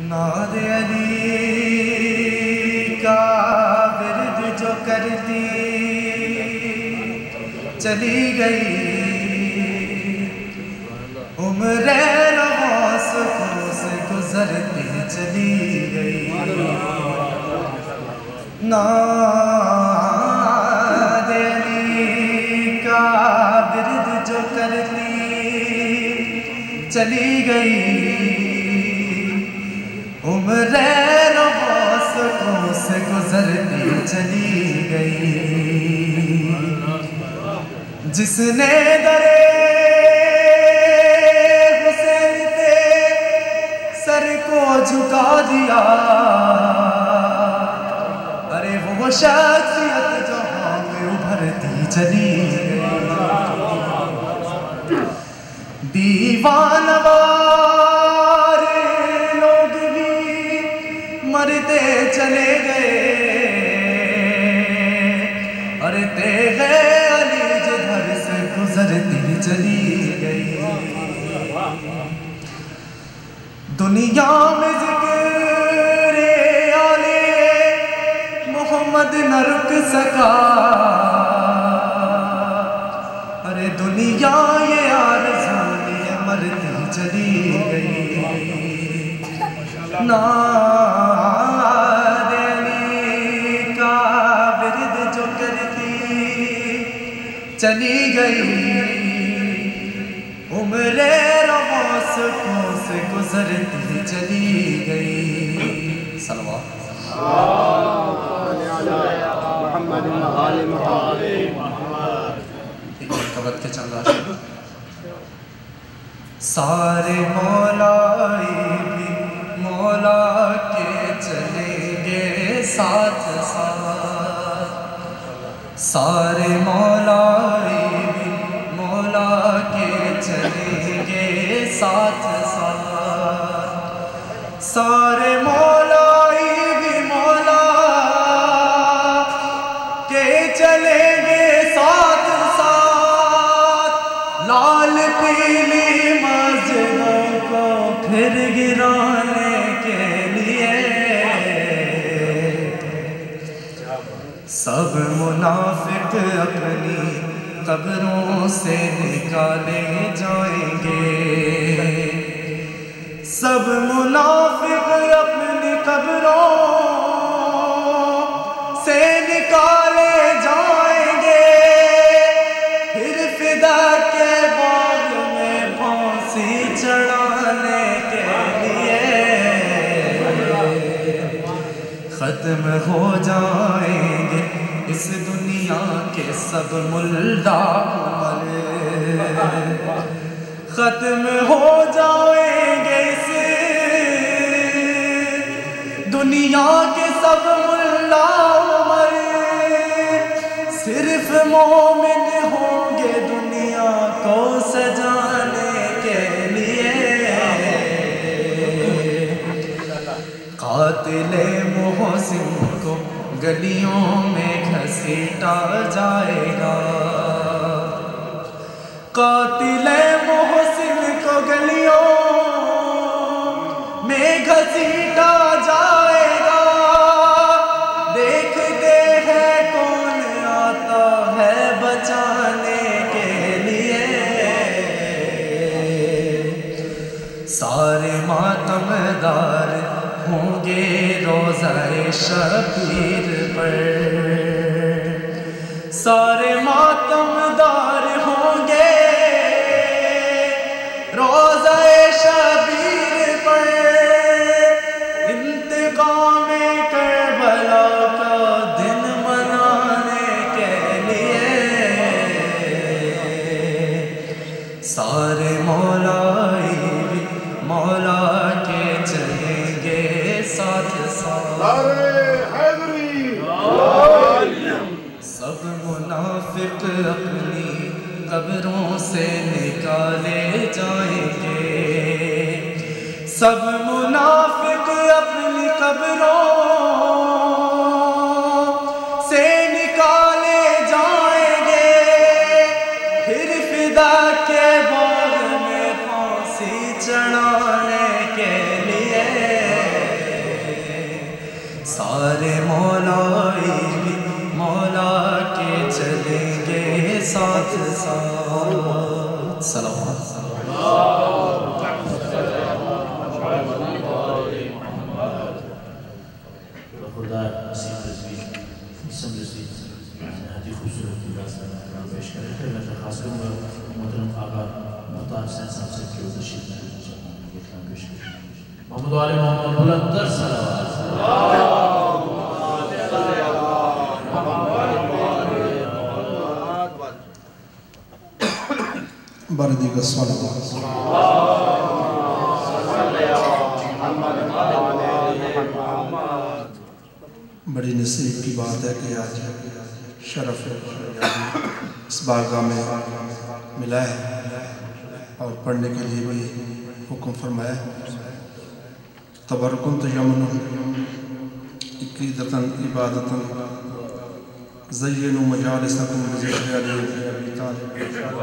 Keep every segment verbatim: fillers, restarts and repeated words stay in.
ناد علی کا ورد جو کرتی چلی گئی، عمر رواں سکوں سے گزرتی چلی گئی، ناد علی کا ورد جو کرتی چلی گئی، عمر رواں سکوں سے گزرتی چلی گئی، جس نے درے حسین پہ سر کو جھکا دیا، ارے وہ شخصیت جہاں میں ابھرتی چلی گئی، دیوان وار لوگ بھی مرتے چلے گئے، ارے تیغ علی جدھر سے گزرتی چلی گئی، دنیا میں ذکر آل محمد نہ رک سکا، ارے دنیا یہ آرزو لیے مرتی چلی گئی، ناد علی کا ورد جو کرتی چلی گئی، عمر رواں سکوں سے گزرتی چلی گئی، صلوات محمد آل محمد۔ قبط کے چند عاشق سارے مولائی بھی مولا کے چلیں گے ساتھ ساتھ، سارے مولائی بھی مولا کے چلیں گے ساتھ ساتھ، سارے مولائی بھی مولا کے چلیں گے ساتھ ساتھ، لال پیلی مسجدوں کو پھر گرانے کے لیے، سب منافق اپنی قبروں سے نکالے جائیں گے، سب منافق اپنی قبروں سے نکالے جائیں گے، پھر فدا کے باغ میں پھانسی چڑھانے کے لیے، ختم ہو جائیں گے اس دنیا کے سب ملا عمر، ختم ہو جائیں گے اس دنیا کے سب ملا عمر، صرف مومن ہوں گے دنیا کو سجانے کے لیے، قاتل محسن کو گلیوں میں گھسیٹا جائے گا، قاتل محسن کو گلیوں میں گھسیٹا جائے گا، دیکھتے ہیں کون آتا ہے بچانے کے لیے، سارے ماتمدار ہوں گے روزہ شبیر پر، سارے ماتمدار ہوں گے روزہ شبیر پر، انتقام کربلا کا دن منانے کے لیے، سارے مولائی بھی مولا کے چلیں گے ساتھ ساتھ، سب منافق اپنی قبروں سے نکالے جائیں گے، سب منافق اپنی قبروں سے نکالے جائیں گے، پھر فدا کے باغ میں پھانسی چڑھانے کے لیے، معصوم محترم آقا محتاج حسین صاحب سے کیوں تشریف لائے اطلاع پیش کریں محمد علی محمد بلندر صلوات بردی کا صلوات بڑی نصیب کی بات ہے کہ آج شرف اس بارگاہ میں ملا ہے اور پڑھنے کے لیے بھی حکم فرمایا ہے تبرکن تیمن عقیدتاً عبادتاً زینوا مجالسکم بذکر علی ابی طالب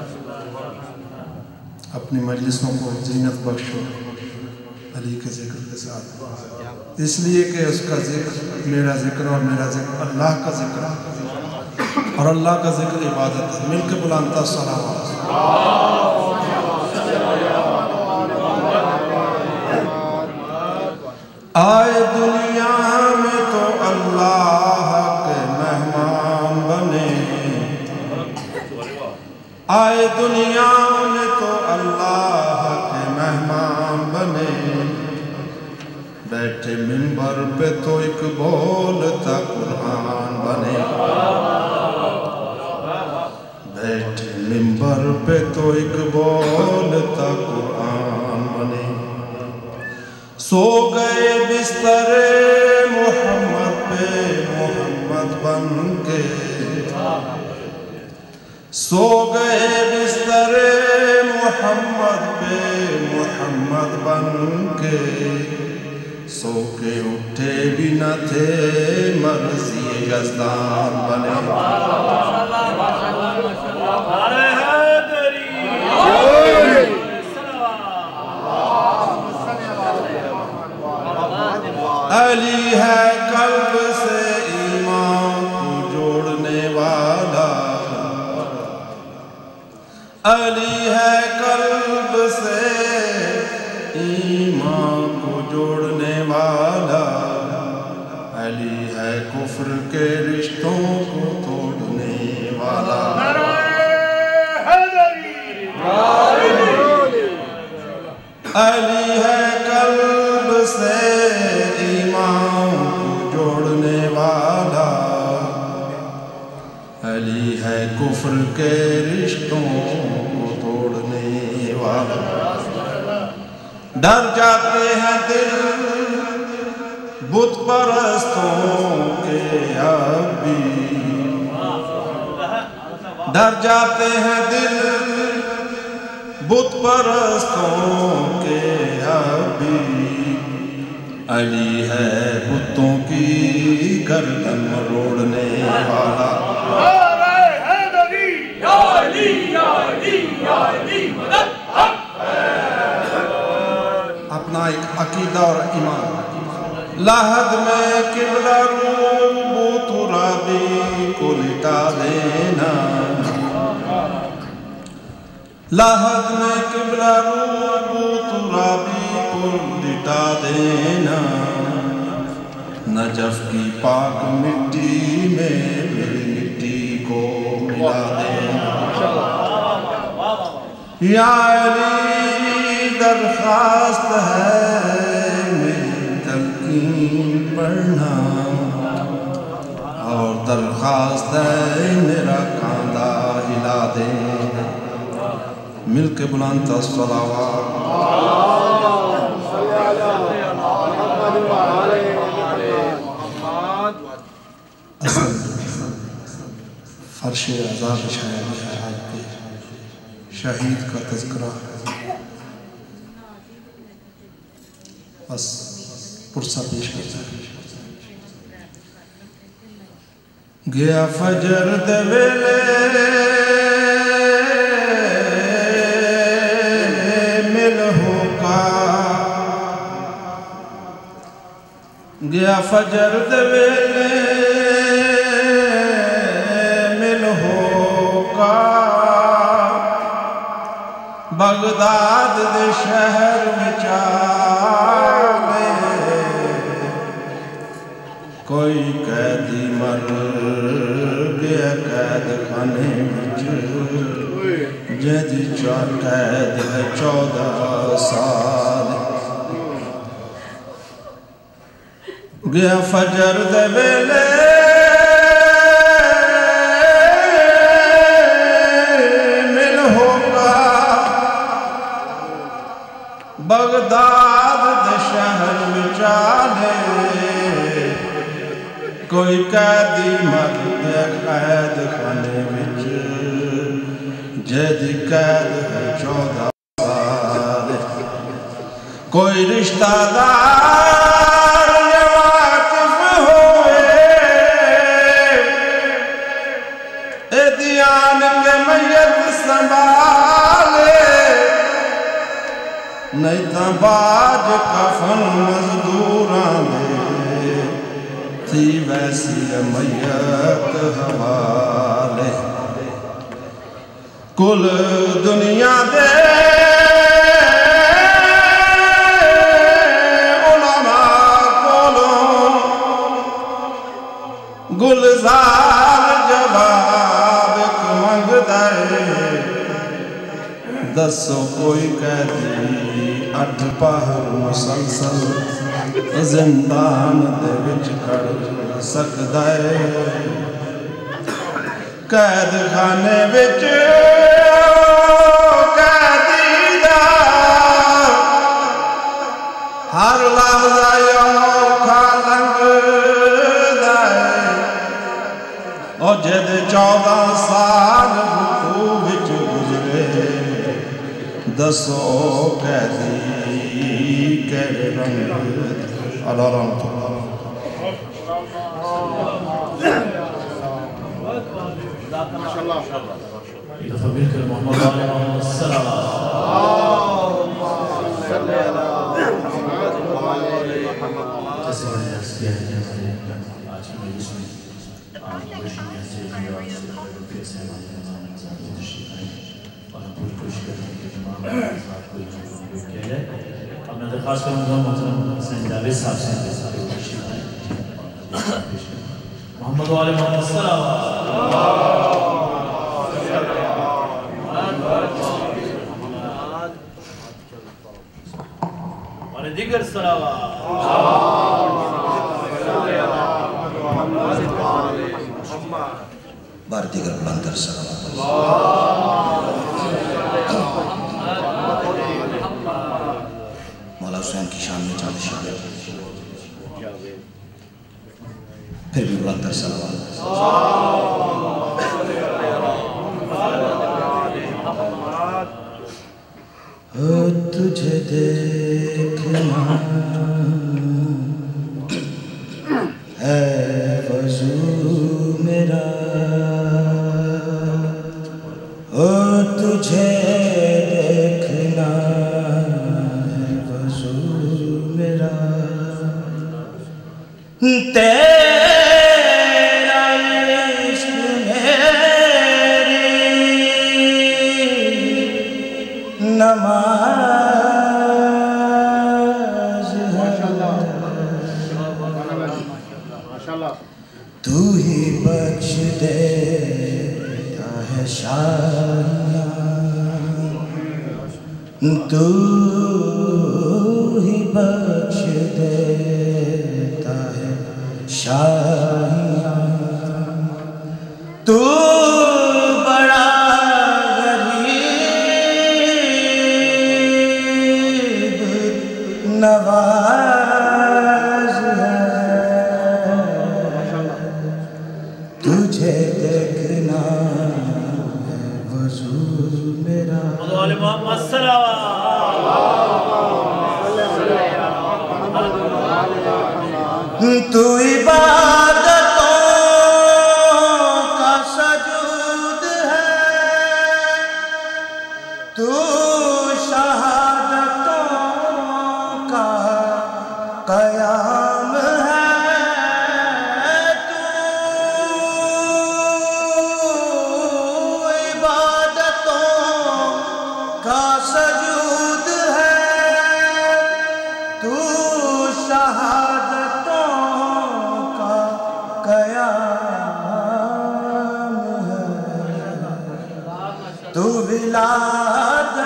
اپنی مجلسوں کو زینت بخشو علی کے ذکر کے ساتھ اس لیے کہ اس کا ذکر میرا ذکر اور میرا ذکر اللہ کا ذکر اور اللہ کا ذکر عبادت ہے مل کے بلانتا صلوات آئے دنیا میں تو اللہ کے مہمان بنے آئے دنیا میں تو اللہ کے مہمان بنے بیٹھے منبر پہ تو ایک بولتا قرآن بنے بیٹھے منبر پہ تو ایک بولتا قرآن بنے سو گئے بستر محمد پہ محمد بن کے سو گئے بستر محمد پہ محمد بن کے سو کے اٹھے بھی نہ تھے مرضی یزدان بنے علی ہے قلب سے ایمان کو جوڑنے والا علی ہے قلب سے ایمان کو جوڑنے والا علی ہے کفر کے رشتوں کو توڑنے والا علی ہے قلب سے ایمان کو جوڑنے والا علی ہے کفر کے رشتوں کو توڑنے والا ڈر جاتے ہیں دل بت پرستوں کے اب بھی ڈر جاتے ہیں دل بت پرستوں کے اب بھی علی ہے بتوں کی گردن مروڑنے والا اپنا ایک عقیدہ اور ایمان لحد میں قبلہ رو ترابی کو لٹا دینا لحد میں قبلہ رو ترابی کو لٹا دینا نجف کی پاک مٹی میں میری مٹی کو ملا دینا یا علی درخواست ہے میری تلقین پڑھنا اور درخواست ہے میرا کاندھا ہلا دینا مل کے بلانتا صلوات اصل فرش عذاب بچھایا گیا ہے آج کے شہید کا تذکرہ بس پرسہ پیش کرتا ہے گیا فجر دے ویلے مل ہو کا گیا فجر دے ویلے مل ہو کا بغداد دے شہر وچ آوے کوئی قیدی مر گیا قید خانے وچ قید ہے چودہ سال گیا فجر دے ویلے مل ہوگا بغداد دے شہر وچالے کوئی قیدی مرد قید خانے وچ جیدی قید ہے چودہ سال کوئی رشتہ دار یہ واقف ہوئے اے دیان کے میت سنبھالے نہیں تاں باج کفن مزدوراں دے تھی ویسی میت حوالے کل دنیا دے علماء کولوں گلزار جواب منگدا ہے دسو کوئی قیدی اٹھ پہر مسلسل زندان دے وچ کھڑ سکدا ہے قید خانے وچ قیدی دا ہر لحظہ اوکھا لنگدا ہے او جد چودہ سال رکوع وچ گزرے دسو قیدی کیڑے رنگ اللہ رحمت اللہ تفضل کر محمد علیہ السلام جیسے میں نے عرض کیا ہے کہ ہمارے آج کی مجلس میں آج روشنی سے اور پھر سے ہمارے نظام نظام کی تشریف آئی اور ہم پوری کوشش کریں کہ تمام ساتھ کوئی نظام کیا جائے اب میں درخواست کروں گا محترم حسین جاوید صاحب سے تشریف آئیں محمد علیہ السلام اور دیگر صلوات بار دیگر بلند کر صلوات مولا حسین کی شان میں چاند شان پھر بھی بلند کر صلوات تجھے دیکھنا ہے وضو میرا او تجھے دیکھنا ہے وضو میرا تیرا عشق میری نماز ہے تو ہی بخش دیتا ہے شاہیاں تو ہی بخش دیتا ہے شاہیاں تو بڑا غریب نواز ہے تجھے دیکھنا ہے وضو میرا محمد صلوات تو عبادتوں کا سجود ہے تو شہادتوں کا قیام ہے تو عبادتوں کا سجود ہے تو شہادتوں کا قیام ہے تو ولادت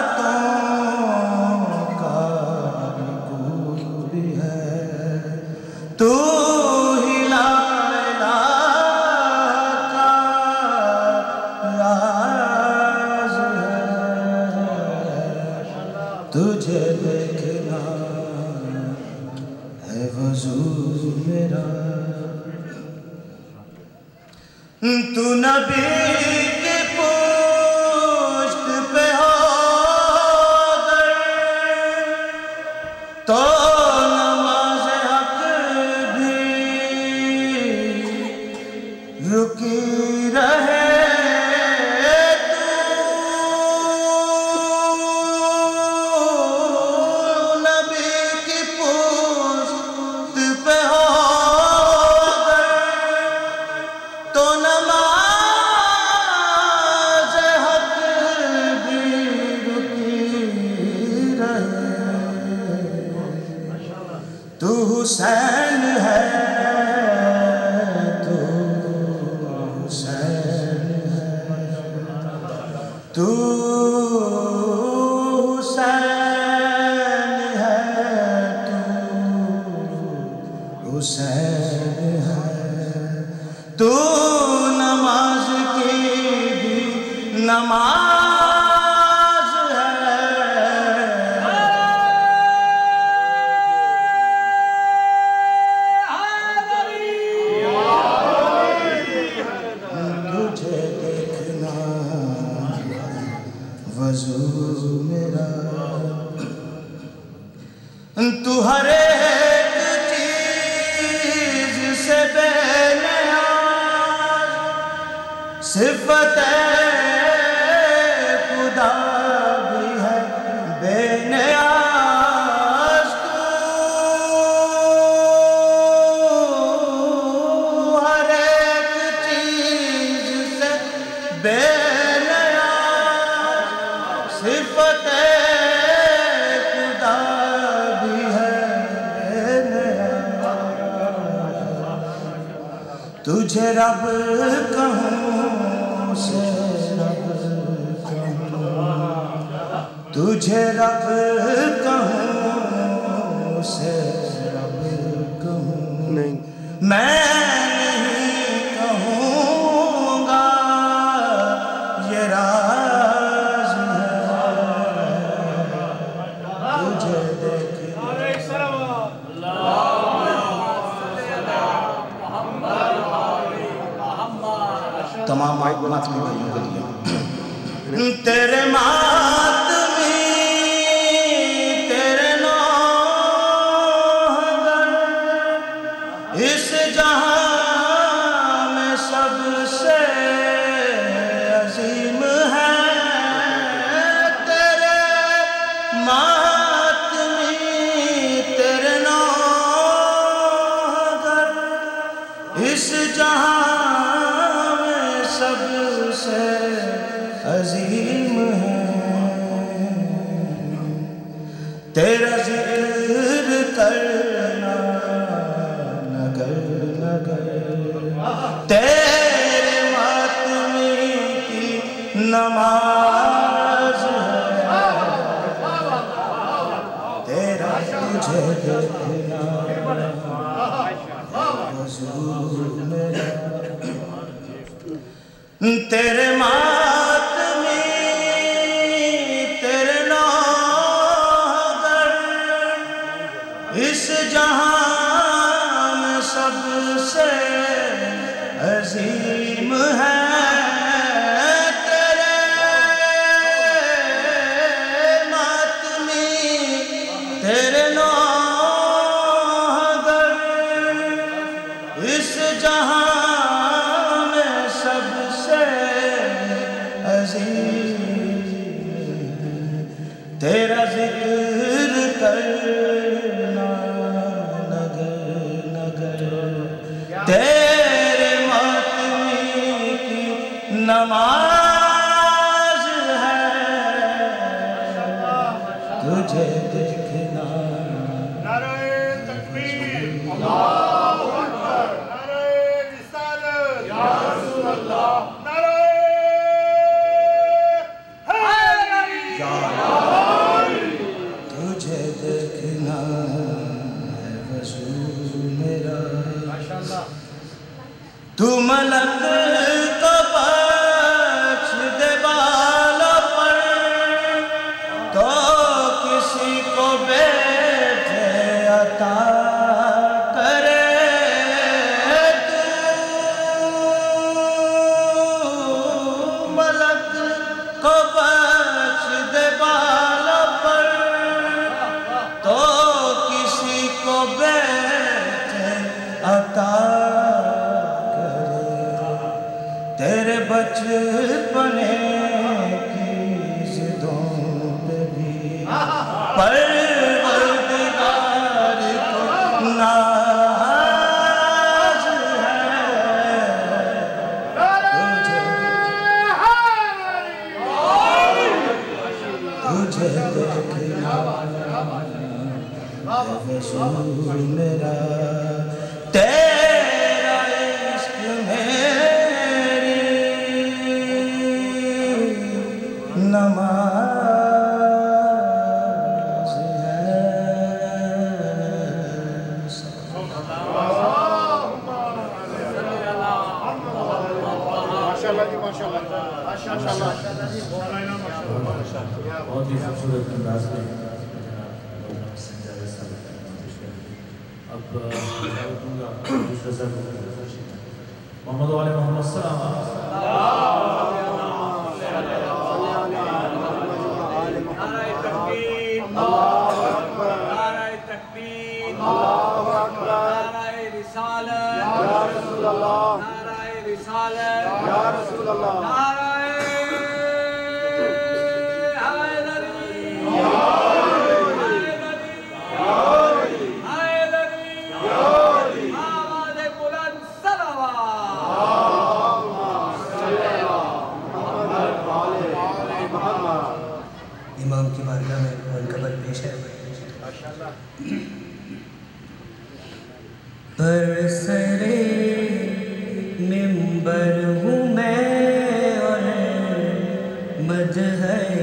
وضو میرا تو نبی کی پشت پہ ہو گر تو نماز حق بھی رکی رہے حسین ہے تو حسین ہے تو حسین ہے تو حسین ہے تو نماز کی بھی نماز میرا تو ہر ایک چیز سے بے نیاز صفت خدا بھی ہے بے نیاز تو ہر ایک چیز سے بے صفت خدا بھی ہے تجھے رب کہوں سے رب کہوں تجھے رب کہوں سے رب کہوں نہیں میں نہیں کہوں گا یہ راز تمام ماتمی بھائیوں کے لیے تیرے ماتمی تیرے نوحگر اس جہاں میں سب سے عظیم ہے تیرے ماتمی تیرے نوحگر اس جہاں سب سے عظیم ہے تیرا ذکر کرنا نگر نگر تیرے ماتمی کی نماز ہے تیرا تجھے دیکھنا حضور میرا تیرے ماتمی تیرے نوحگر اس جہاں میں سب سے عظیم ہے تیرے ماتمی تیرے نوحگر اس جہاں تیرا ذکر کرنا نگر نگر تیرے ماتمی کی نماز ہے تجھے دیکھنا نعرہ تکبیر اللہ اکبر نعرہ رسالت یا رسول اللہ تو ملک کو بخش دے بالا پر تو کسی کو بیٹھے عطا وصول میرا تیرا عشق میری نماز ہے ماشاءاللہ جی ماشاءاللہ ماشاءاللہ بہت ہی خوبصورت انداز میں اب دوں گا محمد والے محمد السلام نعرہ تکبیر اللہ اکبر نعرہ تکبیر اللہ اکبر نعرہ رسالت یا رسول اللہ نعرہ رسالت یا رسول اللہ نعرہ امام کی بارگاہ میں منقبت پیش ہے پر سرے منبر ہوں میں اور مدح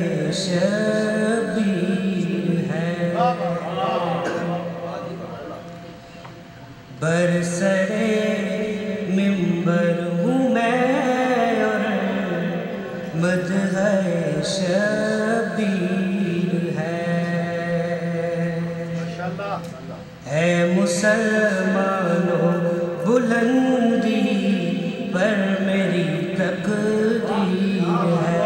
شبیر ہے بر سرے منبر ہوں میں اور مدح شبیر ہے اے مسلمانوں بلندی پر میری تقدیر ہے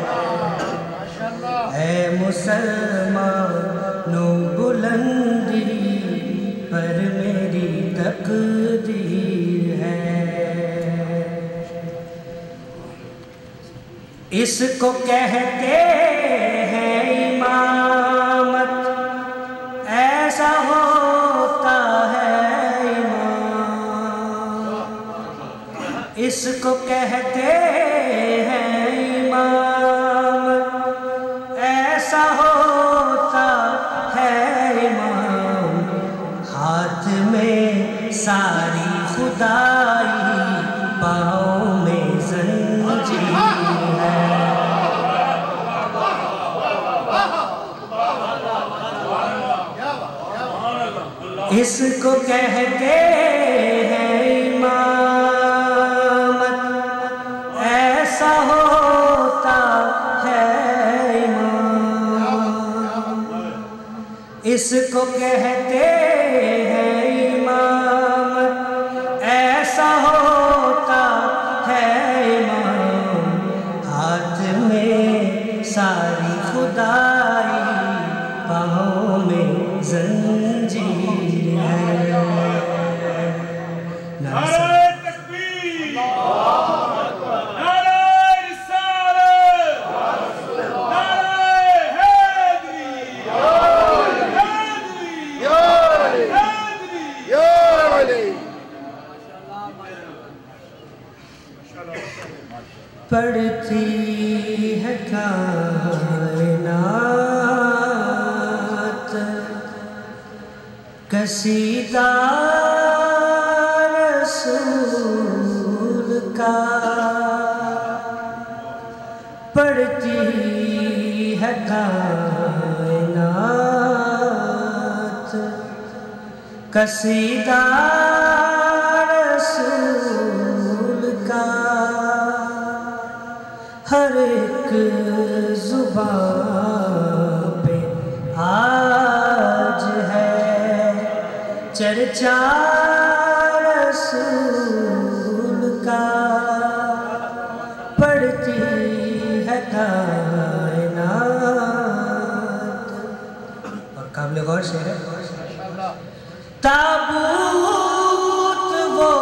اے مسلمانوں بلندی پر میری تقدیر ہے اس کو کہتے ہیں امامت ایسا ہوتا ہے امام اس کو کہتے ہیں امامت ایسا ہوتا ہے امام ہاتھ میں ساری خدائی پاؤں میں زنجیر ہے اس کو کہتے ہیں امامت ایسا ہوتا ہے امام اس کو کہتے ہیں امامت ایسا ہوتا ہے امام ہاتھ میں ساری خدائی پاؤں میں زنجیر ہے نعرہ تکبیر نعرہ رسالت نعرہ حیدری حیدری یا علی پڑھتی ہے کائنات قصیدہ رسول کا پڑھتی ہے کائنات قصیدہ رسول کا ہر ایک زبان پہ آج ہے چرچا رسول کا پڑھتی ہے کائنات اور قابل غور شعر ہے تابوت وہ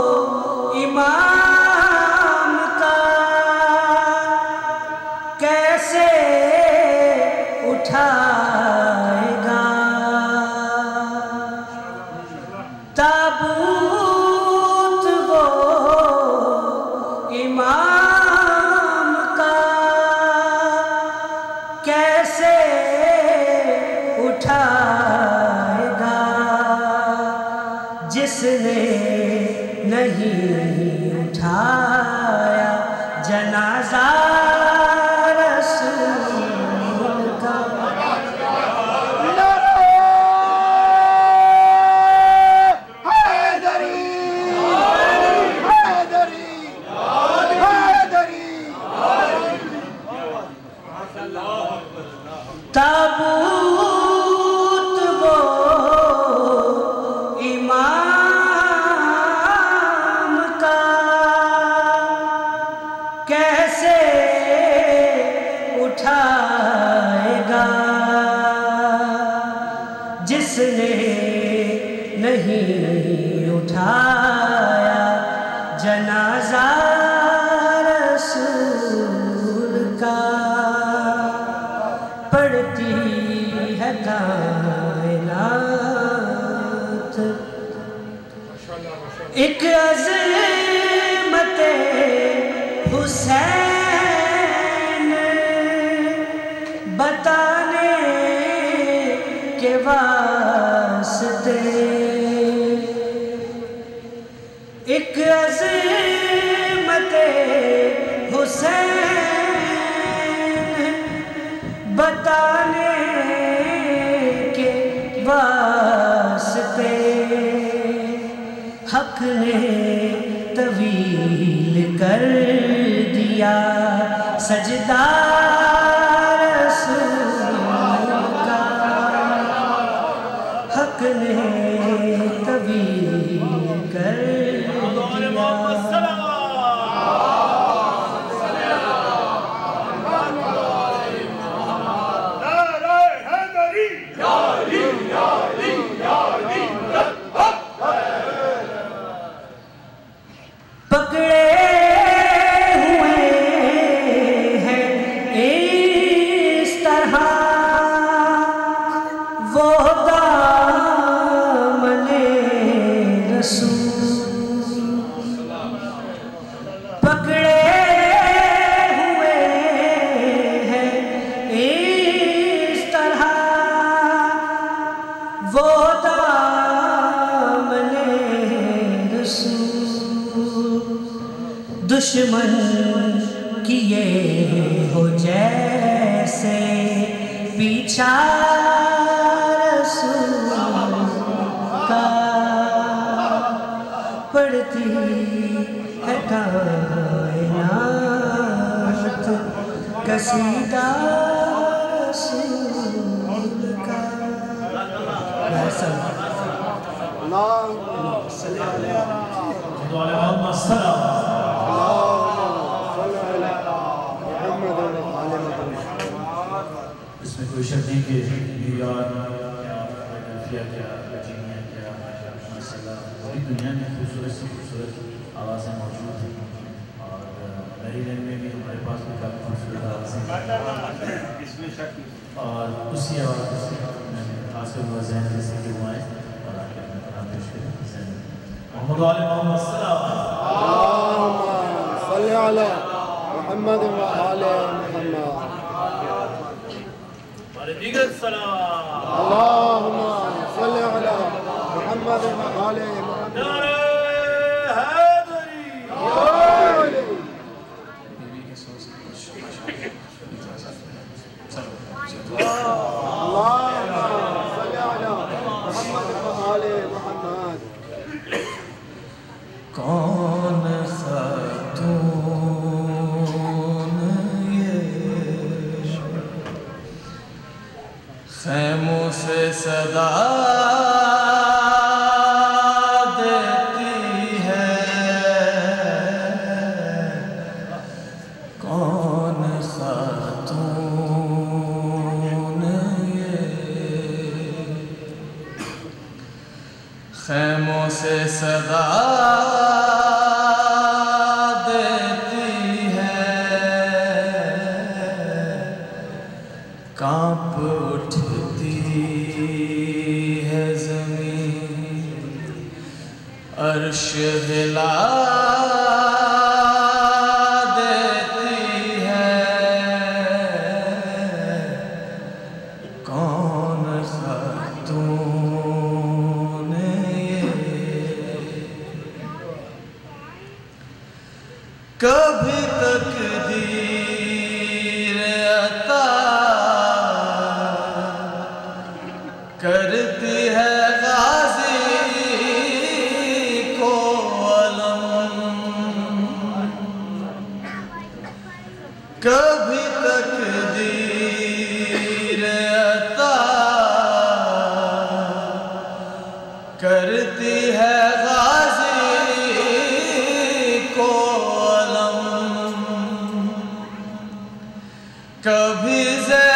امام کا کیسے اٹھائے گا تابوت وہ امام کا کیسے اٹھائے نے نہیں اٹھایا جنازہ رسول کا تابوت وہ امام کا کیسے اٹھائے گا جس نے نہیں اٹھایا جنازہ رسول کا پڑھتی ہے کائنات ایک عظمت حسین بتانے کے واسطے ایک عظمت حسین بتانے کے واسطے حق نے طویل کر دیا سجدہ رسول کا حق نے طویل کر دیا پکڑے ہوئے ہیں اس طرح وہ دامن رسول پکڑے ہوئے ہیں اس طرح وہ دامن رسول دشمن کیے ہو جیسے پیچھا رسول کا پڑھتی ہے کائنات قصیدہ رسول کا اللہم صلی علیہ اللہم صلی اس میں کوئی شک نہیں کہ نیو یارک کیا فیلڈلفیا کیا ورجینیا کیا ماشاءاللہ پوری دنیا میں خوبصورت سے خوبصورت آوازیں موجود ہیں اور میری لینڈ میں بھی ہمارے پاس بھی کافی خوبصورت آوازیں اور اسی آواز سے میں نے خاص کر وہ ذہن جیسے کہ وہ آئے اور آ کے اپنا کلام پیش کریں محمد و آل محمد صلی علی محمد و آل محمد دیگر سلام اللہم صلی علی محمد و آل محمد نعرہ حیدری اللہم صلی علی محمد و آل محمد کون خاتون یہ خیموں سے صدا دیتی ہے کون خاتون یہ خیموں سے صدا کانپ اٹھتی ہے زمین عرش ہلا دیتی ہے کون خاتون یہ کبھی تقدیر عطا کرتی ہے غازی کو علم، کبھی تقدیر عطا کرتی ہے غازی کو علم، کبھی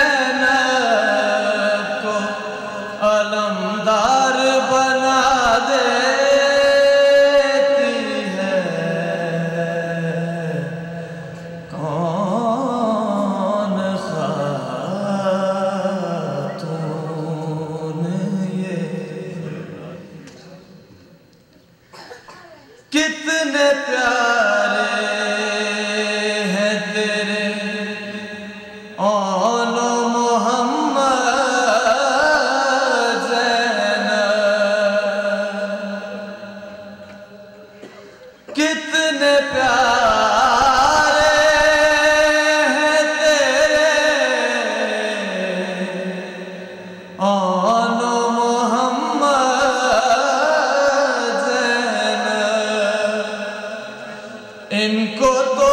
زینب کو علمدار بنا دیتی ہے، کون خاتون یہ، کتنے پیارے ہیں تیرے آن و محمد زینب، کتنے پیارے ہیں تیرے آن و محمد زینب، ان کو تو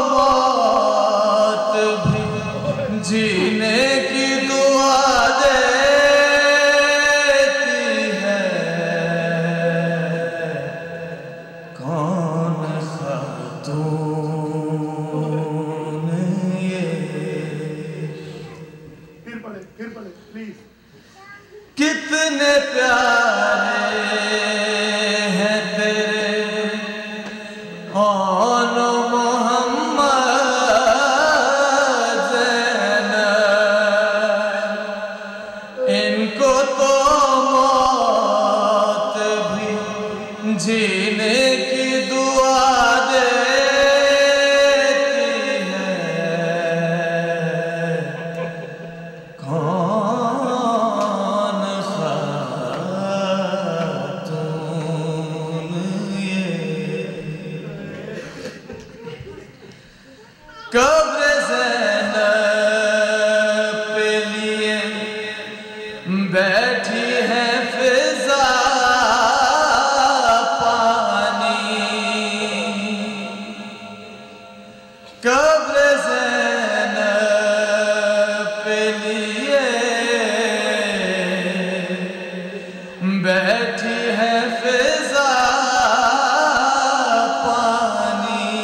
موت بھی جینے کی دعا دیتی ہے، کون خاتون یہ، پھر پڑھے پھر پڑھے پلیز. کتنے پیارے ہیں تیرے آن و محمد زینب، ان کو تو موت بھی جینے کی دعا دیتی ہے، کون خاتون یہ، قبر زینب پہ لیے بیٹھی ہے فضا پانی، قبر زینب پہ لیے بیٹھی ہے فضا پانی،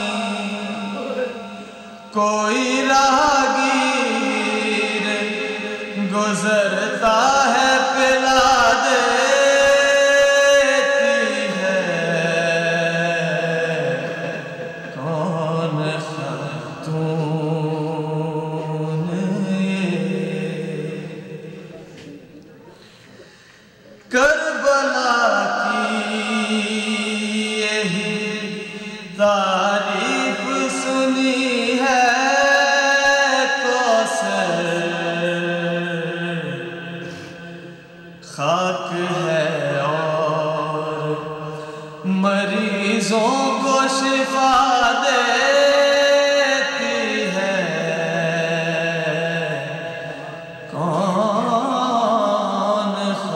کوئی راہگیر گزرتا ہے پلا دیتی ہے، کون خاتون یہ، کربلا کی یہی تعریف سنی ہے کوثر، خاک ہے اور مریضوں کو شفا دیتی ہے، کون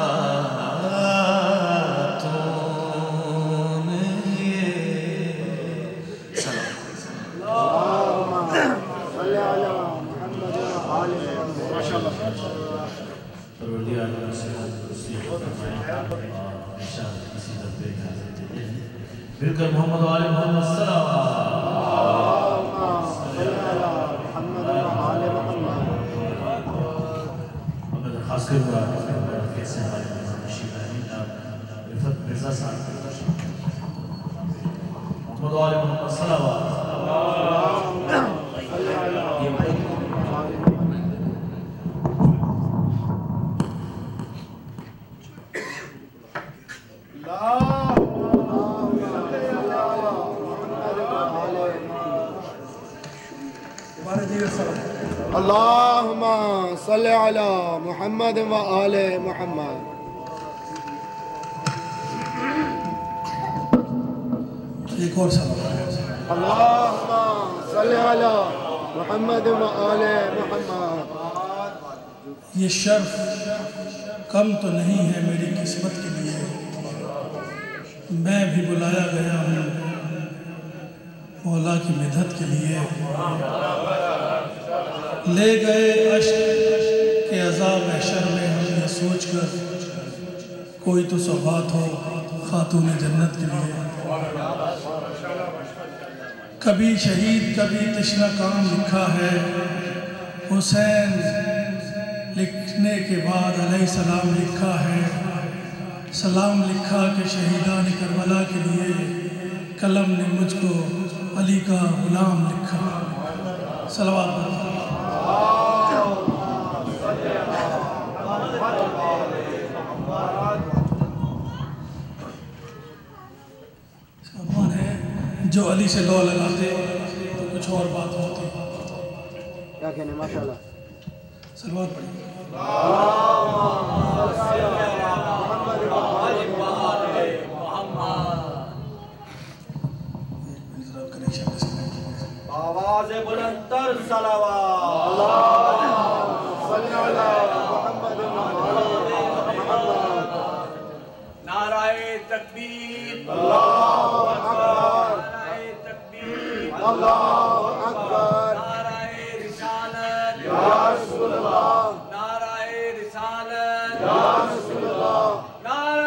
خاتون یہ، سلام. صلی علی محمد و آل محمد. ماشاءاللہ. پروردگار نے اسے درستی فرمایا اور ہمیشہ اسی دربے کا حاضر دیتے ہیں. مل کر محمد و آل محمد صلی اللہ صلی علی محمد و آل محمد. میں درخواست کروں گا کیسے ہمارے نشین رحمین آپ رفت مرزا صاحب محمد و آل محمد صلی اللہ صلی علی محمد. اللہم صلی علی محمد و آل محمد. ایک اور سوال. اللہم صلی علی محمد و آل محمد. یہ شرف کم تو نہیں ہے میری قسمت کے لیے، میں بھی بلایا گیا ہوں مولا کی مدحت کے لیے. لے گئے عشق کے عذاب محشر میں ہم یہ سوچ کر کوئی تو سوغات ہو خاتون جنت کے لیے. کبھی شہید کبھی تشنہ کام لکھا ہے، حسین لکھنے کے بعد علیہ السلام لکھا ہے. سلام لکھا کہ شہیدان کربلا کے لیے، قلم نے مجھ کو علی کا غلام لکھا. صلوات پڑھو. جو علی سے لو لگاتے تو کچھ اور بات ہوتی. کیا کہنے ماشاءاللہ. صلوات پڑھیں. آواز بلند تر صلوات. صلی علی محمد و آل محمد. نعرہ تکبیر، اللہ اکبر، نعرہ تکبیر، اللہ اکبر. نعرہ رسالت، یا رسول اللہ، نعرہ رسالت، یا رسول اللہ. نعرہ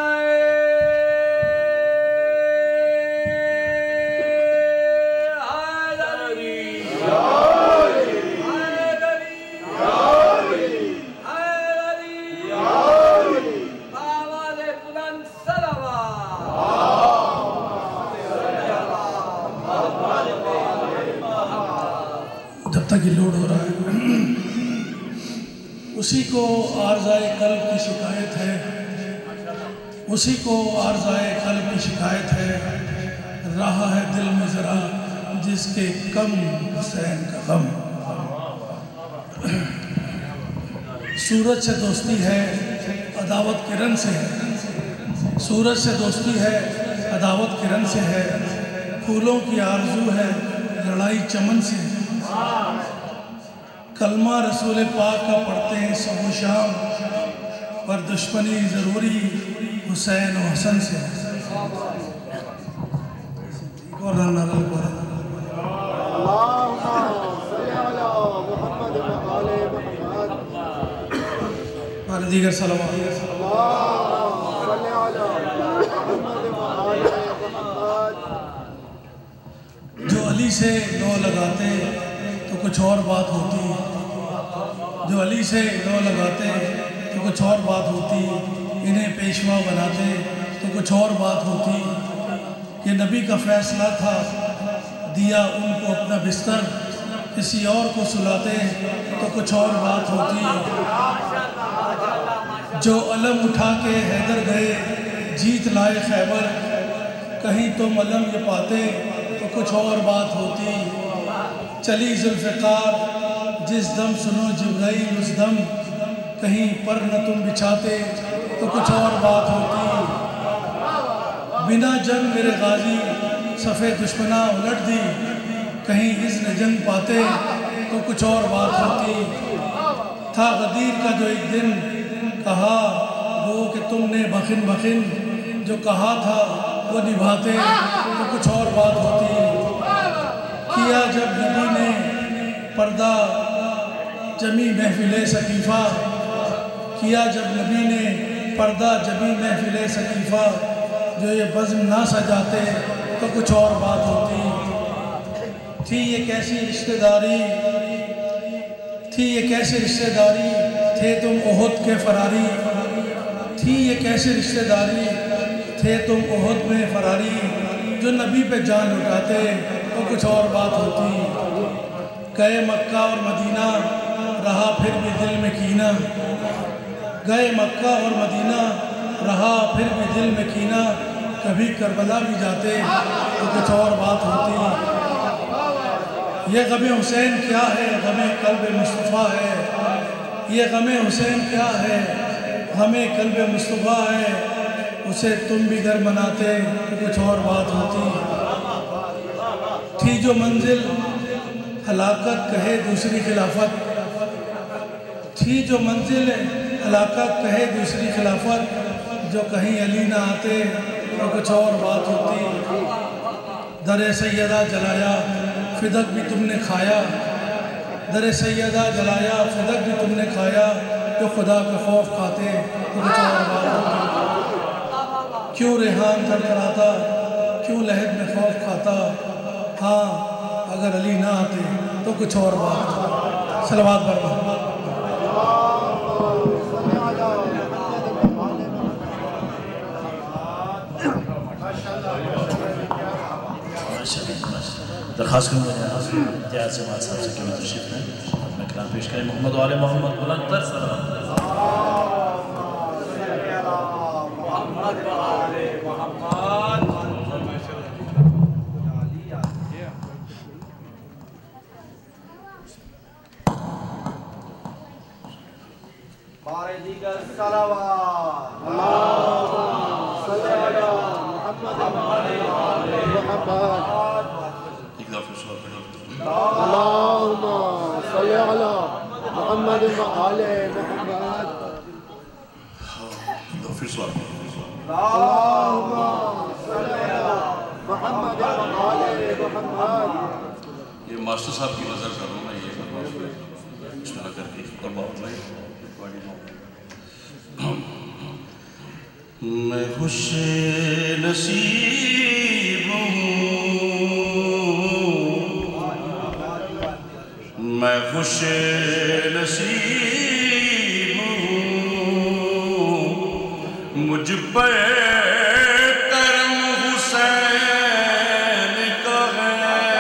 حیدری، حیدری، حیدری، آواز بلند صلوات. جب تک یہ لوڈ ہو رہا ہے اسی کو عارضۂ قلب کی شکایت ہے، اسی کو عارضۂ قلب کی شکایت ہے. رہا ہے دل میں ذرا جس کے کم حسین کا غم. سورج سے دوستی ہے عداوت کرن سے ہے، سورج سے دوستی ہے عداوت کرن سے ہے. پھولوں کی آرزو ہے لڑائی چمن سے. کلمہ رسول پاک کا پڑھتے ہیں صبح و شام، پر دشمنی ضروری حسین و حسن سے. اور رانا اللہ کو اللہم صلی علی محمد و آل محمد. اور دیگر صلوات. اللہم صلی علی محمد و آل محمد. جو علی سے لو لگاتے تو کچھ اور بات ہوتی، جو علی سے لو لگاتے تو کچھ اور بات ہوتی. انہیں پیشوا بناتے تو کچھ اور بات ہوتی. یہ نبی کا فیصلہ تھا دیا ان کو اپنا بستر، کسی اور کو سلاتے تو کچھ اور بات ہوتی. جو علم اٹھا کے حیدر گئے جیت لائے خیبر، کہیں تم علم یہ پاتے تو کچھ اور بات ہوتی. چلی ذوالفقار جس دم سنو جبرائیل اس دم، کہیں پر نہ تم بچھاتے تو کچھ اور بات ہوتی. بنا جنگ میرے غازی صفِ دشمناں الٹ دی، کہیں اذن جنگ پاتے تو کچھ اور بات ہوتی. تھا غدیر کا جو ایک دن کہا وہ کہ تم نے بخن بخن، جو کہا تھا وہ نبھاتے تو کچھ اور بات ہوتی. کیا جب نبی نے پردہ جمی محفل ثقیفہ، کیا جب نبی نے پردہ جمی محفل ثقیفہ، جو یہ بزم نہ سجاتے تو کچھ اور بات ہوتی. تھی یہ کیسی رشتہ داری، تھی یہ کیسی رشتہ داری، تھے تم احد کے فراری. تھی یہ کیسی رشتہ داری، تھے تم احد میں فراری. جو نبی پہ جان لٹاتے تو کچھ اور بات ہوتی. گئے مکہ اور مدینہ رہا پھر بھی دل میں کینہ، گئے مکہ اور مدینہ رہا پھر بھی دل میں کینہ. کبھی کربلا بھی جاتے تو کچھ اور بات ہوتی. یہ غم حسین کیا ہے، غم قلب مصطفیٰ ہے. یہ غم حسین کیا ہے، غم قلب مصطفیٰ ہے. اسے تم بھی گر مناتے تو کچھ اور بات ہوتی. تھی جو منزل ہلاکت کہے دوسری خلافت، تھی جو منزل ہلاکت کہے دوسری خلافت، جو کہیں علی نہ آتے تو کچھ اور بات ہوتی۔ در سیدہ جلایا فدق بھی تم نے کھایا، در سیدہ جلایا فدق بھی تم نے کھایا، جو خدا کا خوف کھاتے تو کچھ اور بات ہوتی۔ کیوں ریحان تھر کراتا، کیوں لہد میں خوف کھاتا، ہاں اگر علی نہ آتے تو کچھ اور بات۔ صلوات پڑھو۔ درخواست کروں گا امتیاز جماعت صاحب سے کہ وہ تشریف لیں، اپنا کلام پیش کریں۔ محمد و آل محمد بلند تر صلوات۔ بارے دیگر صلوات۔ اللہم صلی علی محمد محمد۔ ایک دفعہ سوال پڑھیں۔ اللہم صلی علی محمد وآل محمد۔ ایک دفعہ سوال پڑھیں۔ اللہم صلی علی محمد وآل محمد۔ یہ ماسٹر صاحب کی نظر کروں میں، یہ بسم اللہ کر کے اور بہت میں میں خوش نصیب ہوں، میں خوش نصیب ہوں، مجھ پر کرم حسین کا ہے،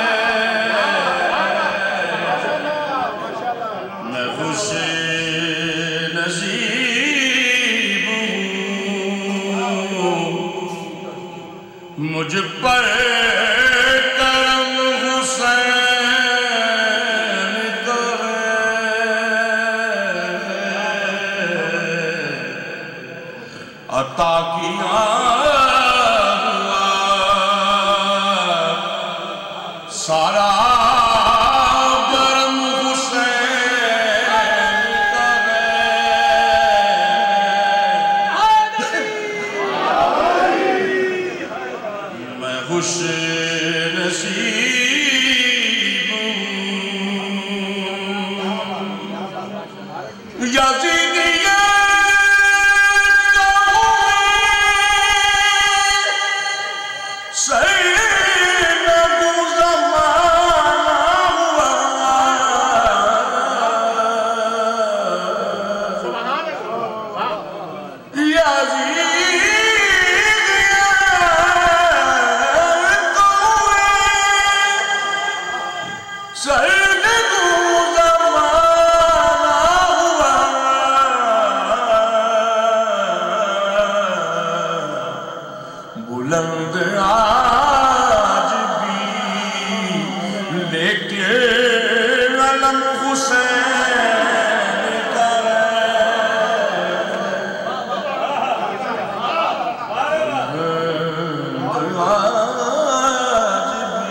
میں خوش نصیب ہوں، مجھ پر کرم حسین کا ہے، عطا کیا ہوا سارا کرم حسین کا ہے، میں خوش نصیب ہوں، یزیدیت کا سید زمانہ ہوا، یزیدیت کا سید زمانہ ہوا، بلند آج بھی لیکن علم حسین کا ہے، بلند آج بھی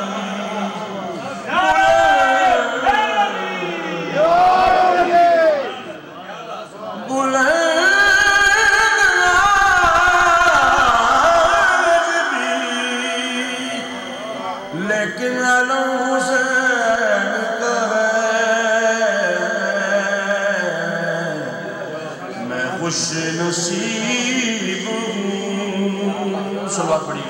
لیکن علم حسین کا ہے، میں خوش نصیب ہوں۔ صلوات پڑھیے۔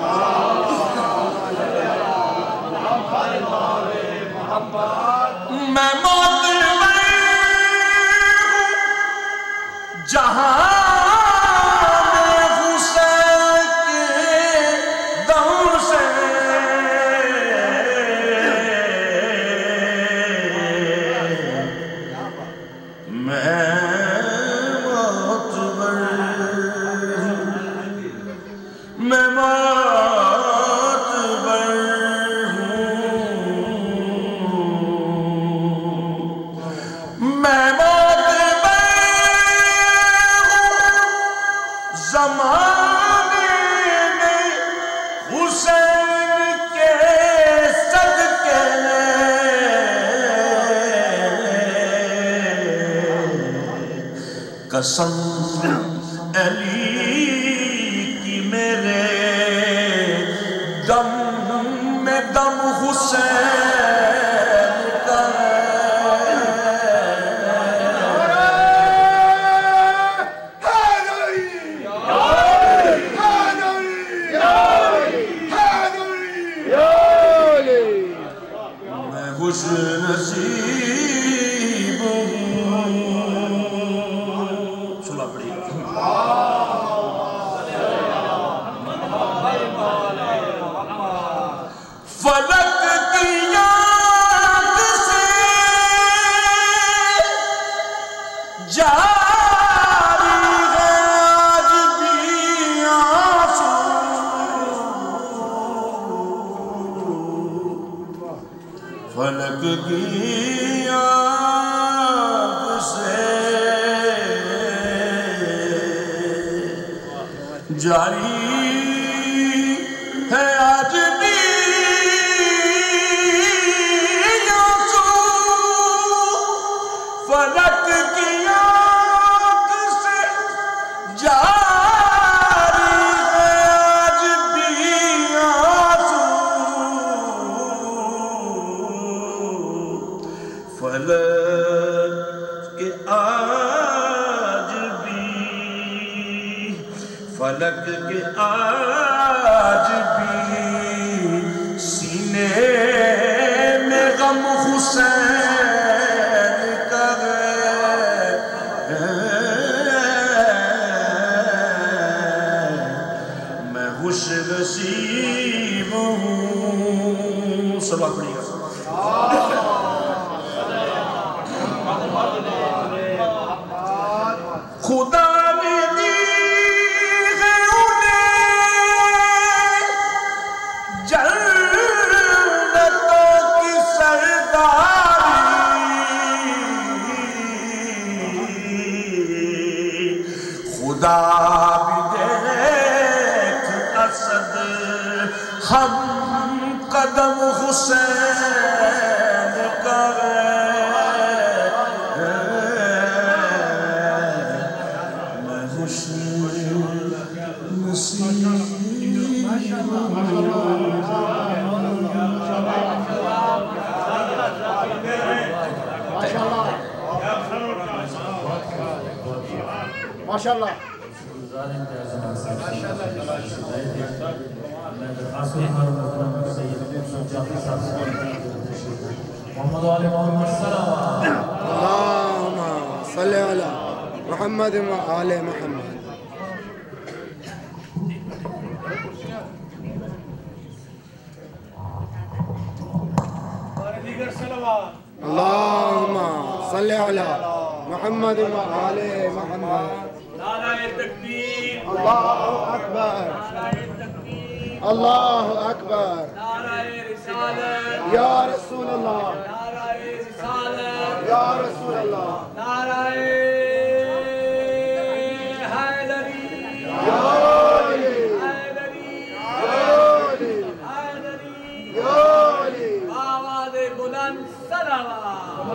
میں موت میں ہوں جہاں میں حسین کے دم سے، میں معتبر ہوں، میں معتبر ہوں، میں معتبر ہوں، زمانے میں حسین کے صدقے قسم علی کی میرے دم میں دم حسین کا میں خوش نصیب ہوں. سلا پڑی فلک کی یاد سے جاری ہے آج بھی آنسو. فلک کی یاد سے جاری ہے آج بھی آنسو. فلک کی یاد سے جاری ہے آج بھی آنسو. فلک کے آج بھی فلک کے آج بھی سینے میں غم حسین کا ہے. میں خوش نصیب ہوں. سب اپنی گا خدا نے دی ہے انہیں جنتوں کی سرداری. خدا بھی دیکھ اسد ہم قدم حسین کا ہے. ماشاء اللہ. اللہم صلی علی محمد و آل محمد. اللہم صلی علی محمد و آل محمد. نعرہ تکبیر. اللہ اکبر. اللہ اکبر. نعرہ رسالت. یا رسول اللہ. نعرہ رسالت. یا رسول اللہ. نعرہ حیدری. یا علی. حیدری. یا علی. حیدری. یا علی. آواز بلند صلوات.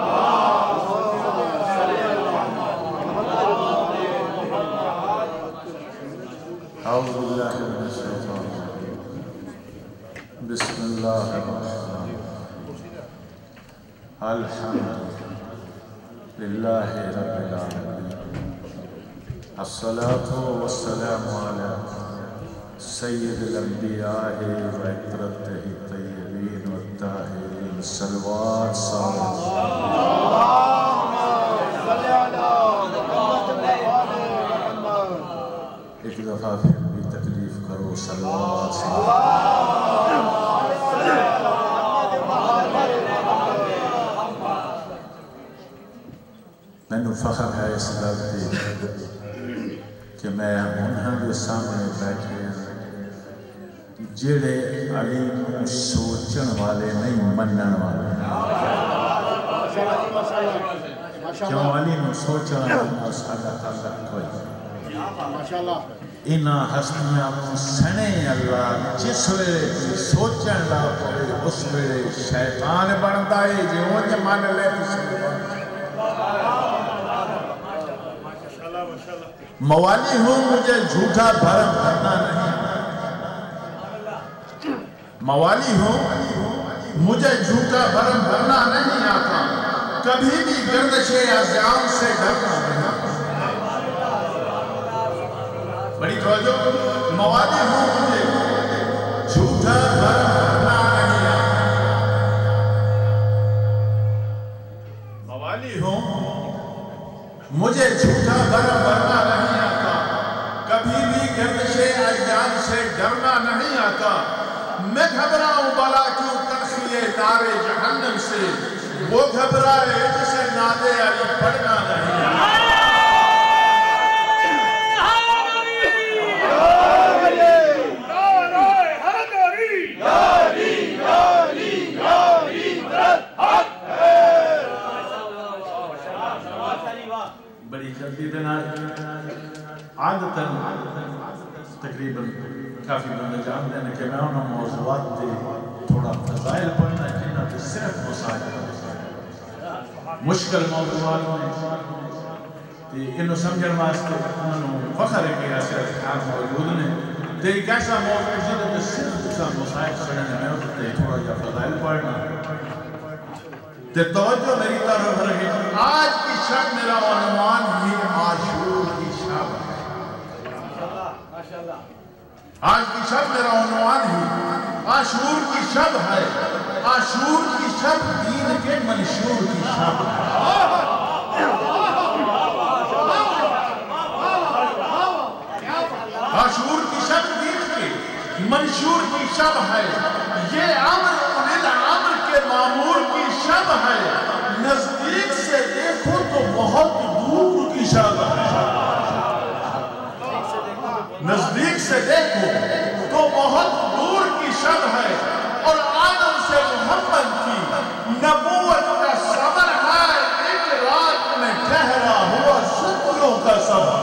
اعوذ باللہ من الشیطان الرجیم. بسم اللہ الرحمن الرحیم. الحمد للہ رب العالمین. الصلاة والسلام علی سید الانبیاء و اطرتہ الطیبین والطاہرین. صلوات صالح ایک دفعہ پھر بھی تکلیف کرو. صلوات میں نے فخر ہے اس بات کی کہ میں انہاں کے سامنے بیٹھے جڑے علی کو سوچن والے نہیں منن والے. کیوں علی کو سوچن والے سادہ تعلق کوئی. ماشاءاللہ. انہاں ہستیاں سنے اللہ جس ویلے سوچن لا پوے اس ویلے شیطان بندا ہے جو من لے. موالی ہوں مجھے جھوٹا بھرم بھرنا نہیں، موالی ہوں مجھے جھوٹا بھرم بھرنا نہیں آتا، کبھی بھی گردش اذیان سے ڈرنا نہیں آتا۔ بڑی توجہ، موالی ہوں مجھے جھوٹا بھرم بھرنا نہیں آتا، موالی ہوں مجھے جھوٹا بھرم بھرنا نہیں آتا، کبھی بھی گردش اذیان سے ڈرنا نہیں آتا، میں گھبراؤں بلا کیوں تلخی دار جہنم سے، وہ گھبرائے جسے نادے علی پڑھنا نہیں آتا۔ بڑی جلدی دینا عادتاً تقریباً کافی بندے جانتے ہیں کہ میں انہوں موضوعات دے تھوڑا فضائل پڑھنا ہے جنہاں پہ صرف مسائل مشکل موضوعات میں انہوں سمجھن واسطے انہوں فخر ہے کہ ایسے اذکار موجود ہیں، تو ایک ایسا موضوع جنہاں پہ صرف دوسرا مسائل پڑھنے میں ہوتے ہیں تھوڑا یا فضائل پڑھنا۔ تو توجہ میری طرف رہے، آج کی شب میرا عنوان ہی عاشور کی شب ہے، آج کی شب میرا عنوان ہی عاشور کی شب ہے، عاشور کی شب دین کے منشور کی شب ہے۔ عاشور کی شب دین کے منشور کی شب ہے، یہ عمر انہل عمر کے معمور کی شب ہے، نزدیک سے دیکھو تو بہت دور کی شب ہے، نزدیک سے دیکھو تو بہت دور کی شب ہے، اور آدم سے محمد کی نبوت کا صبر ہے، ایک رات میں ٹھہرا ہوا صدیوں کا صبر۔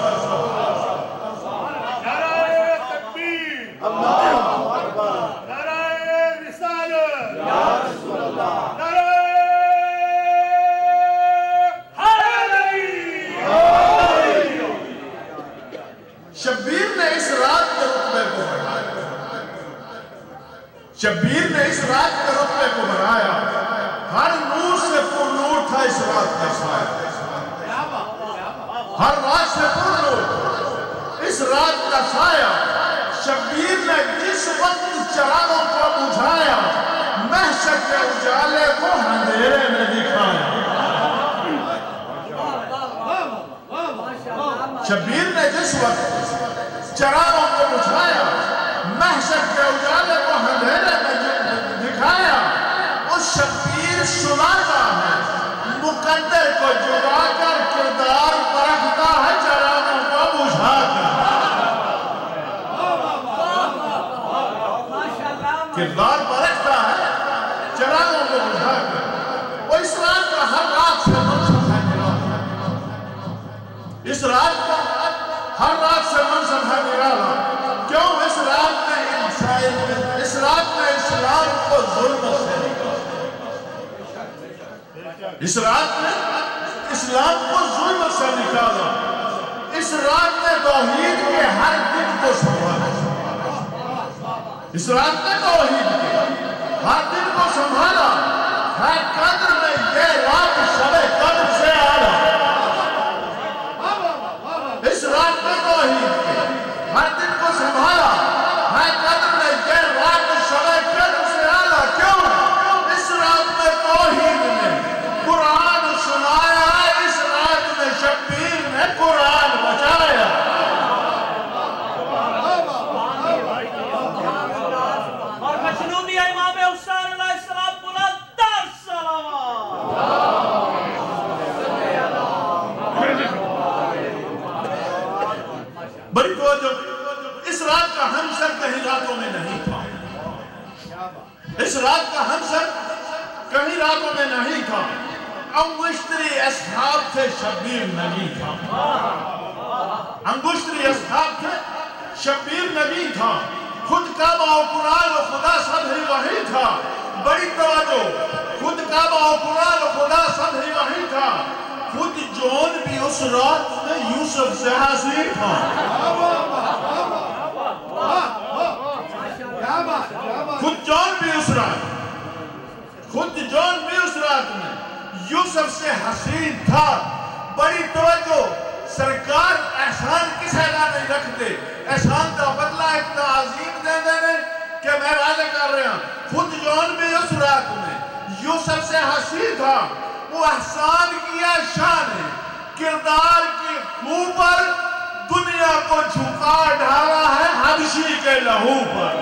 نعرہ تکبیر، اللہ اکبر، نعرہ رسالت، یا رسول اللہ، نعرہ شبیر نے اس رات کے رتبے کو بڑھایا، شبیر نے اس رات کے رتبے کو بڑھایا، ہر نور سے پر نور تھا اس رات کا سایہ، ہر رات سے پر نور اس رات کا سایہ، شبیر نے جس وقت چراغوں کو بجھایا، محشر کے اجالے کو اندھیرے میں دکھایا۔ شبیر نے جس وقت چراغوں کو بجھایا، محشر کے اجالے کو اندھیرے میں دکھایا، اس شبیر سناتا ہے، مقدر کو جگا کر کردار پرکھتا ہے چراغوں کو بجھا کر، کردار پرکھتا ہے چراغوں کو بجھا کر۔ وہ اس رات کا ہر رات سے منصب ہے نرالا، اس رات کا ہر رات سے منصب ہے نرالا، کیوں؟ اس رات میں انسان اس رات میں اسلام کو ظلم سے نکالا، اس رات میں اسلام کو ظلم سے نکالا، اس رات میں توحید کے ہر دن کو سنبھالا، اس رات میں توحید کے ہر دن کو سنبھالا، ہے قدر میں یہ رات شب قدر سے آلہ، اس رات میں توحید کے ہر دن کو سنبھالا، ہے قدر میں یہ رات شب قدر سے آلہ، کیوں؟ اس رات میں توحید نے قرآن سنایا، اس رات میں شبیر نے قرآن بچایا۔ اور مشنودی امام حسین علیہ السلام بلند سلام۔ بڑی توجہ، اس رات کا ہمسر کہیں راتوں میں نہیں تھا، اس رات کا ہمسر کہیں راتوں میں نہیں تھا، انگشتری اصحاب تھے، شبیر نبی تھا، انگشتری اصحاب تھے، شبیر نبی تھا، خود کعبہ و قرآن و خدا سب ہی وہی تھا۔ بڑی توجہ، خود کعبہ و قرآن و خدا سب ہی وہی تھا، خود جون بھی اس رات میں یوسف سے حسین تھا. خود جون بھی اس رات خود جون بھی اس رات میں یوسف سے حسین تھا. بڑی توجہ سرکار احسان کسے نہ نہیں رکھتے. احسان کا بدلہ اتنا عظیم دے دینے کہ میں واضح کر رہا ہوں. خود جون بھی اس رات میں یوسف سے حسین تھا. وہ احسان کیا شان ہے کردار کی منہ پر دنیا کو جھکا ڈھالا ہے حبشی کے لہو پر.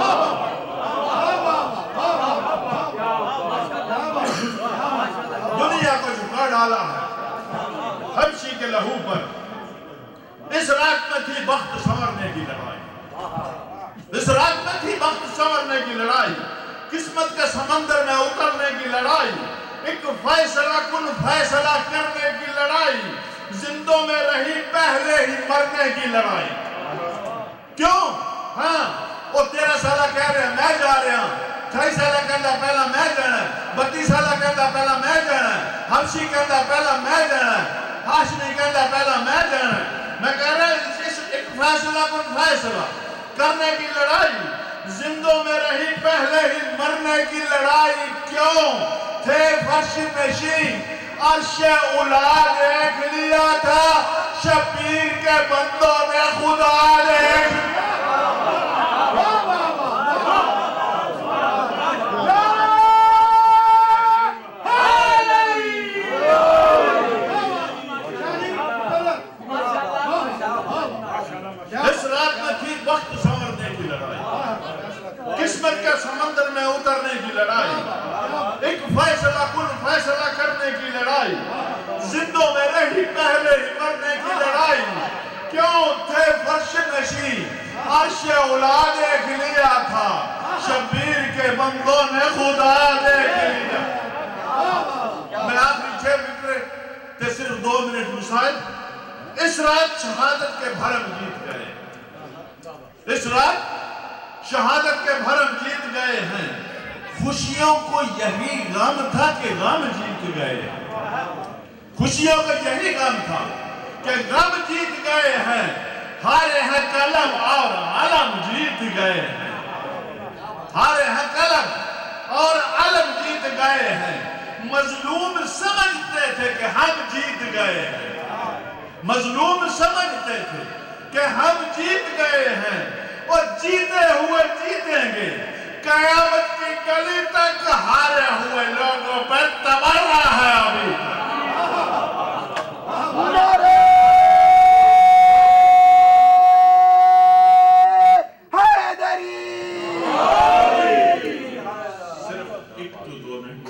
دنیا کو جھکا ڈالا ہے حبشی کے لہو پر. اس رات میں تھی بخت سنورنے کی لڑائی. اس رات میں تھی بخت سنورنے کی لڑائی. قسمت کے سمندر میں اترنے کی لڑائی. ایک فیصلہ کن فیصلہ کرنے کی لڑائی. زندوں میں رہی پہلے ہی مرنے کی لڑائی. کیوں؟ ہاں وہ تیرہ سالہ کہہ رہے ہیں میں جا رہا ہوں. اٹھائی سالہ کہتا پہلا میں جانا ہے. بتیس سالہ کہتا پہلا میں جانا ہے. حبشی کہتا پہلا میں جانا ہے. ہاشمی کہتا پہلا میں جانا ہے. میں کہہ رہا ہوں اس ایک فیصلہ کن فیصلہ کرنے کی لڑائی. زندوں میں رہی پہلے ہی مرنے کی لڑائی. کیوں؟ تھے فرش نشین عرش اولا دیکھ لیا تھا. شبیر کے بندوں نے خدا دیکھ اس رات میں تھی وقت سنورنے کی لڑائی. قسمت کے سمندر میں اترنے کی لڑائی. ایک فیصلہ کن فیصلہ کرنے کی لڑائی. زندوں میں رہی پہلے ہی مرنے کی لڑائی. کیوں؟ تھے فرش نشین عرش اولا دیکھ لیا تھا. شبیر کے بندوں نے خدا دیکھ لیا. میں آخری چھ منٹ تے صرف دو منٹ مسائل. اس رات شہادت کے بھرم جیت گئے. اس رات شہادت کے بھرم جیت گئے ہیں. خوشیوں کو یہی غم تھا کہ غم جیت گئے. خوشیوں کا یہی غم تھا کہ غم جیت گئے ہیں. ہارے ہیں قلم اور علم جیت گئے ہیں. ہارے ہیں قلم اور علم جیت گئے ہیں. مظلوم سمجھتے تھے کہ ہم جیت گئے ہیں. مظلوم سمجھتے تھے کہ ہم جیت گئے ہیں اور جیتے ہوئے جیتیں گے. قیامت کی گلی تک ہارے ہوئے لوگوں پر تبرہ ہے ابھی. صرف ایک تو دو منٹ.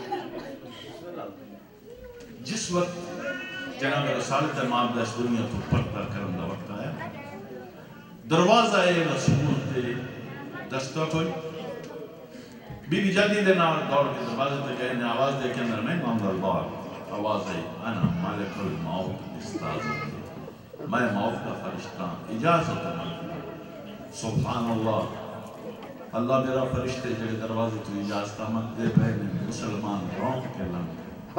جس وقت جناب رسالت امام دا اس دنیا تو پردہ کرن دا وقت آیا دروازہ رسول تے دستہ کوئی بی بی جلدی دے نام دور کے دروازے تے گئے نے آواز دے کے اندر میں امام دربار آواز ہے انا مالک الموت استاذ میں موت کا فرشتہ اجازت مانگ. سبحان اللہ. اللہ میرا فرشتے جگہ دروازے تو اجازت مانگ دے پہنے مسلمان رونق کے لنگ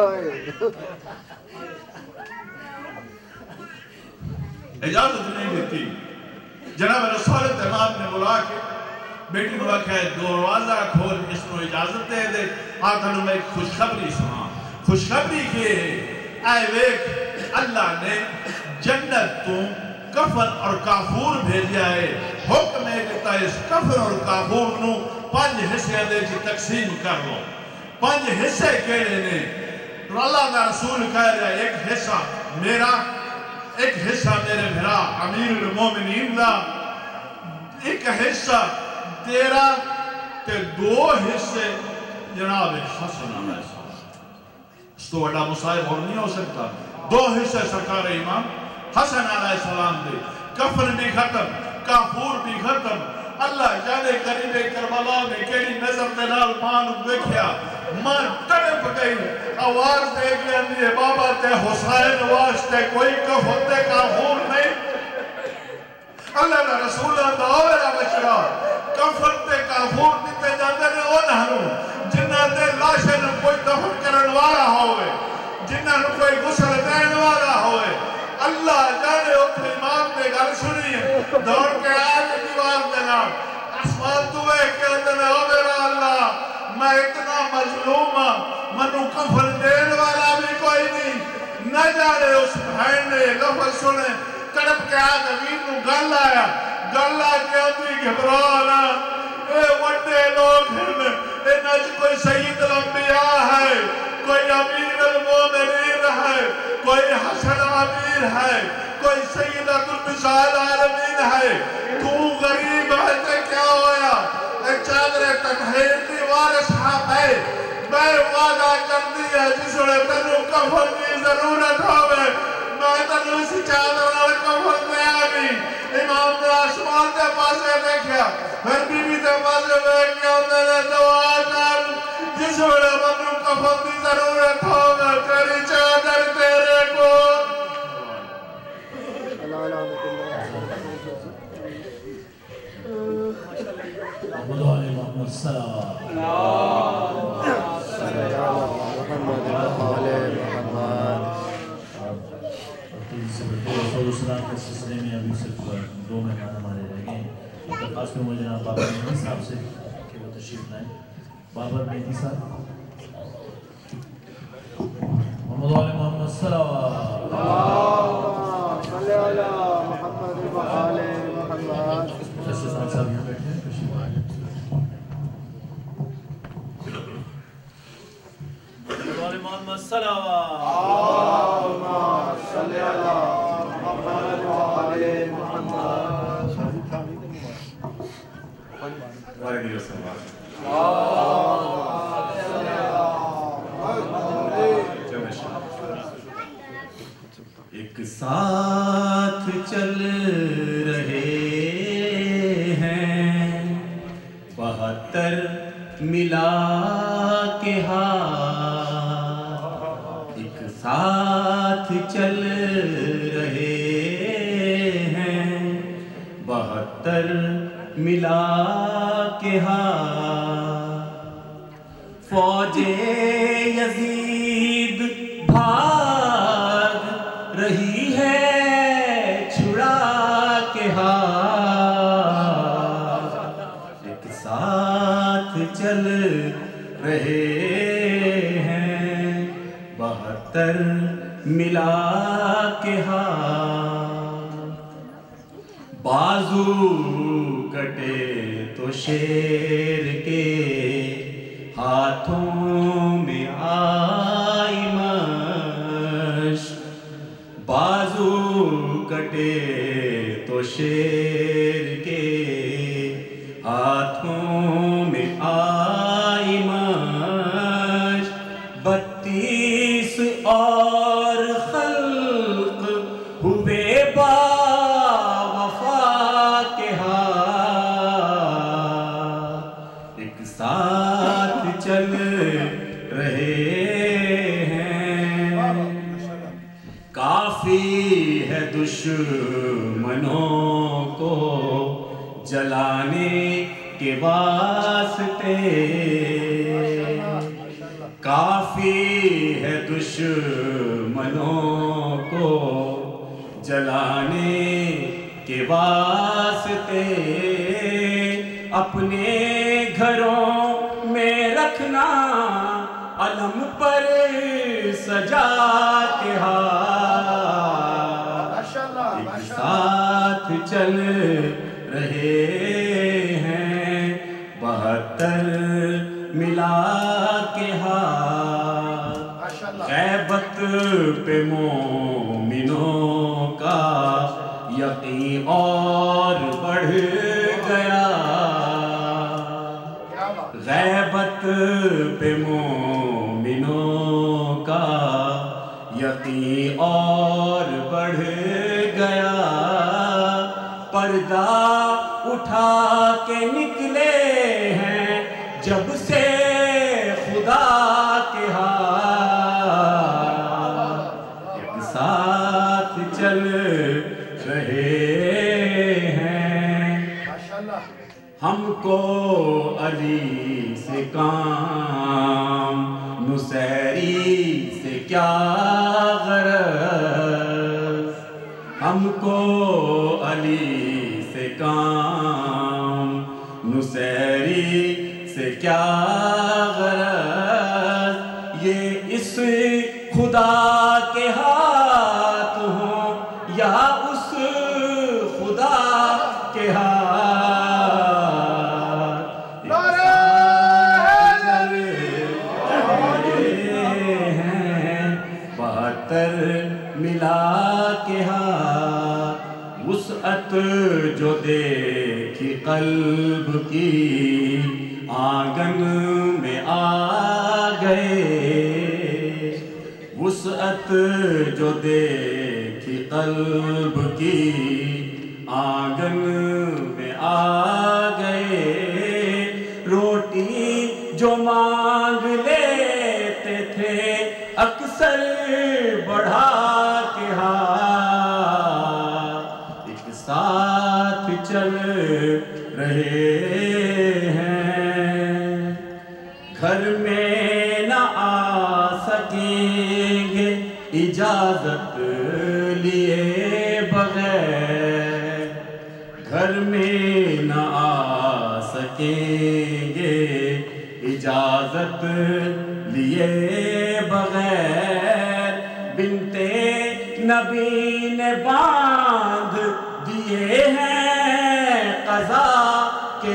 اجازت نہیں دیتی. جناب رسالت امام نے بلا کے بیٹی کو آکھا ہے دروازہ کھول اس کو اجازت دے دے. آتا میں ایک خوشخبری سنا. خوشخبری کے اے ویک اللہ نے جنت تو کفن اور کافور بھیجیا ہے. حکم ہے کہ اس کفن اور کافور نو پانچ حصے دے کی تقسیم کر لو. پانچ حصے کہنے نے اللہ کا رسول کہہ رہا ہے ایک حصہ میرا, ایک حصہ میرے بھرا امیر المومنین دا, ایک حصہ تیرا تے دو حصے جناب حسن علیہ السلام. اس تو بڑا مصائب اور نہیں ہو سکتا. دو حصے سرکار امام حسن علیہ السلام دے. کفن بھی ختم, کافور بھی ختم. اللہ جانے قریب کربلا میں کیلی نظر دلال مان دیکھیا مان تڑپ گئی. آواز دیکھ لیندی ہے بابا تے حسین واسطے کوئی کفن تے کافور نہیں. اللہ نے رسول اللہ میرا بچڑا کفن تے کافور دیتے جاندے نے انہاں نو جنہاں دے لاشے نو کوئی دفن کرن والا ہوئے, جنہاں نو کوئی غسل دین دوڑ کے آج دیوار دینا آسمان تو ایک کے اندر او میرا اللہ میں اتنا مظلوم ہاں منو کفن دین والا بھی کوئی نہیں نہ جانے اس بھائن نے لفظ سنے تڑپ کے آج امین نو گل آیا گل آ کے اندھی گھبرانا اے وڈے لوگ ہیں اے نج کوئی سید الانبیاء ہے کوئی امیر المومنین ہے کوئی حسن امیر ہے کوئی سیدۃ النساء العالمین ہے تو غریب ہے تے کیا ہویا اے چادر تطہیر دی وارث ہے میں وعدہ کر دیا جس نے تنو کفن کی ضرورت ہوئے میں تنو اسی چادر اور کفن میں آگی امام نے آسمان دے پاسے دیکھیا پھر بی بی دے پاسے دیکھیا انہوں نے دعا کر جس نے تنو کفن کی ضرورت ہوئے تیری چادر تیرے کو محمد علی محمد صلوات رسول اسلام کے سلسلے میں ابھی صرف دو مہمان ہمارے رہ گئے ہیں درخواست میں مجھے جناب بابر مہدی صاحب سے کہ وہ تشریف لائیں بابر مہدی صاحب محمد علی محمد صلوات صلی اللہ محمد وآل محمد شہزاد صاحب یہاں بیٹھے ہیں تشریف لائیں محمد علی محمد صلوات اللہم صلی اللہ محمد وآل محمد وعلیہ السلام ایک ساتھ چل رہے ہیں بہتر ملا کے ہاتھ ایک ساتھ چل رہے ہیں بہتر ملا کے ہاتھ فوج یزید بھاگ رہی ہے چھڑا کے ہاتھ ایک ساتھ چل رہے ہیں بہتر ملا کے ہاتھ بازو کٹے تو شیر کے ہاتھوں میں آئی مشق بازو کٹے تو شیر کے ہاتھوں میں آئی مشق بتیس اور خلق ہوئے با وفا کے ہاتھ ایک ساتھ چل رہے ہیں کافی ہے دشمنوں کو جلانے کے واسطے کافی ہے دشمنوں کو جلانے کے واسطے اپنے گھروں میں رکھنا علم پر سجا کے ہاتھ ایک ساتھ چل رہے ہیں بہتر ملا کے ہاتھ غیبت پہ مومنوں کا یقین اور بڑھ گیا غیبت پہ مومنوں کا یقین اور بڑھ گیا پردہ اٹھا کے نکلے ہیں جب سے خدا کے ہاتھ ایک ساتھ چل رہے ہیں ہم کو علی سے کام نصیری سے کیا غرض ہم کو علی کام نصیری سے کیا غرض یہ اس خدا کے ہاتھ ہوں یا اس خدا کے ہاتھ ہیں بہتر ملا کے ہاتھ وسعت جو دیکھی قلب کی آنگن میں آ گئے وسعت جو دیکھی قلب کی آنگن میں آ گئے روٹی جو مانگ لیتے تھے اکثر بڑھا کے ہاتھ ایک ساتھ چل رہے ہیں گھر میں نہ آ سکیں گے اجازت لیے بغیر گھر میں نہ آ سکیں گے اجازت لیے بغیر بنتے نبی نے باندھ دیے ہیں قضا کے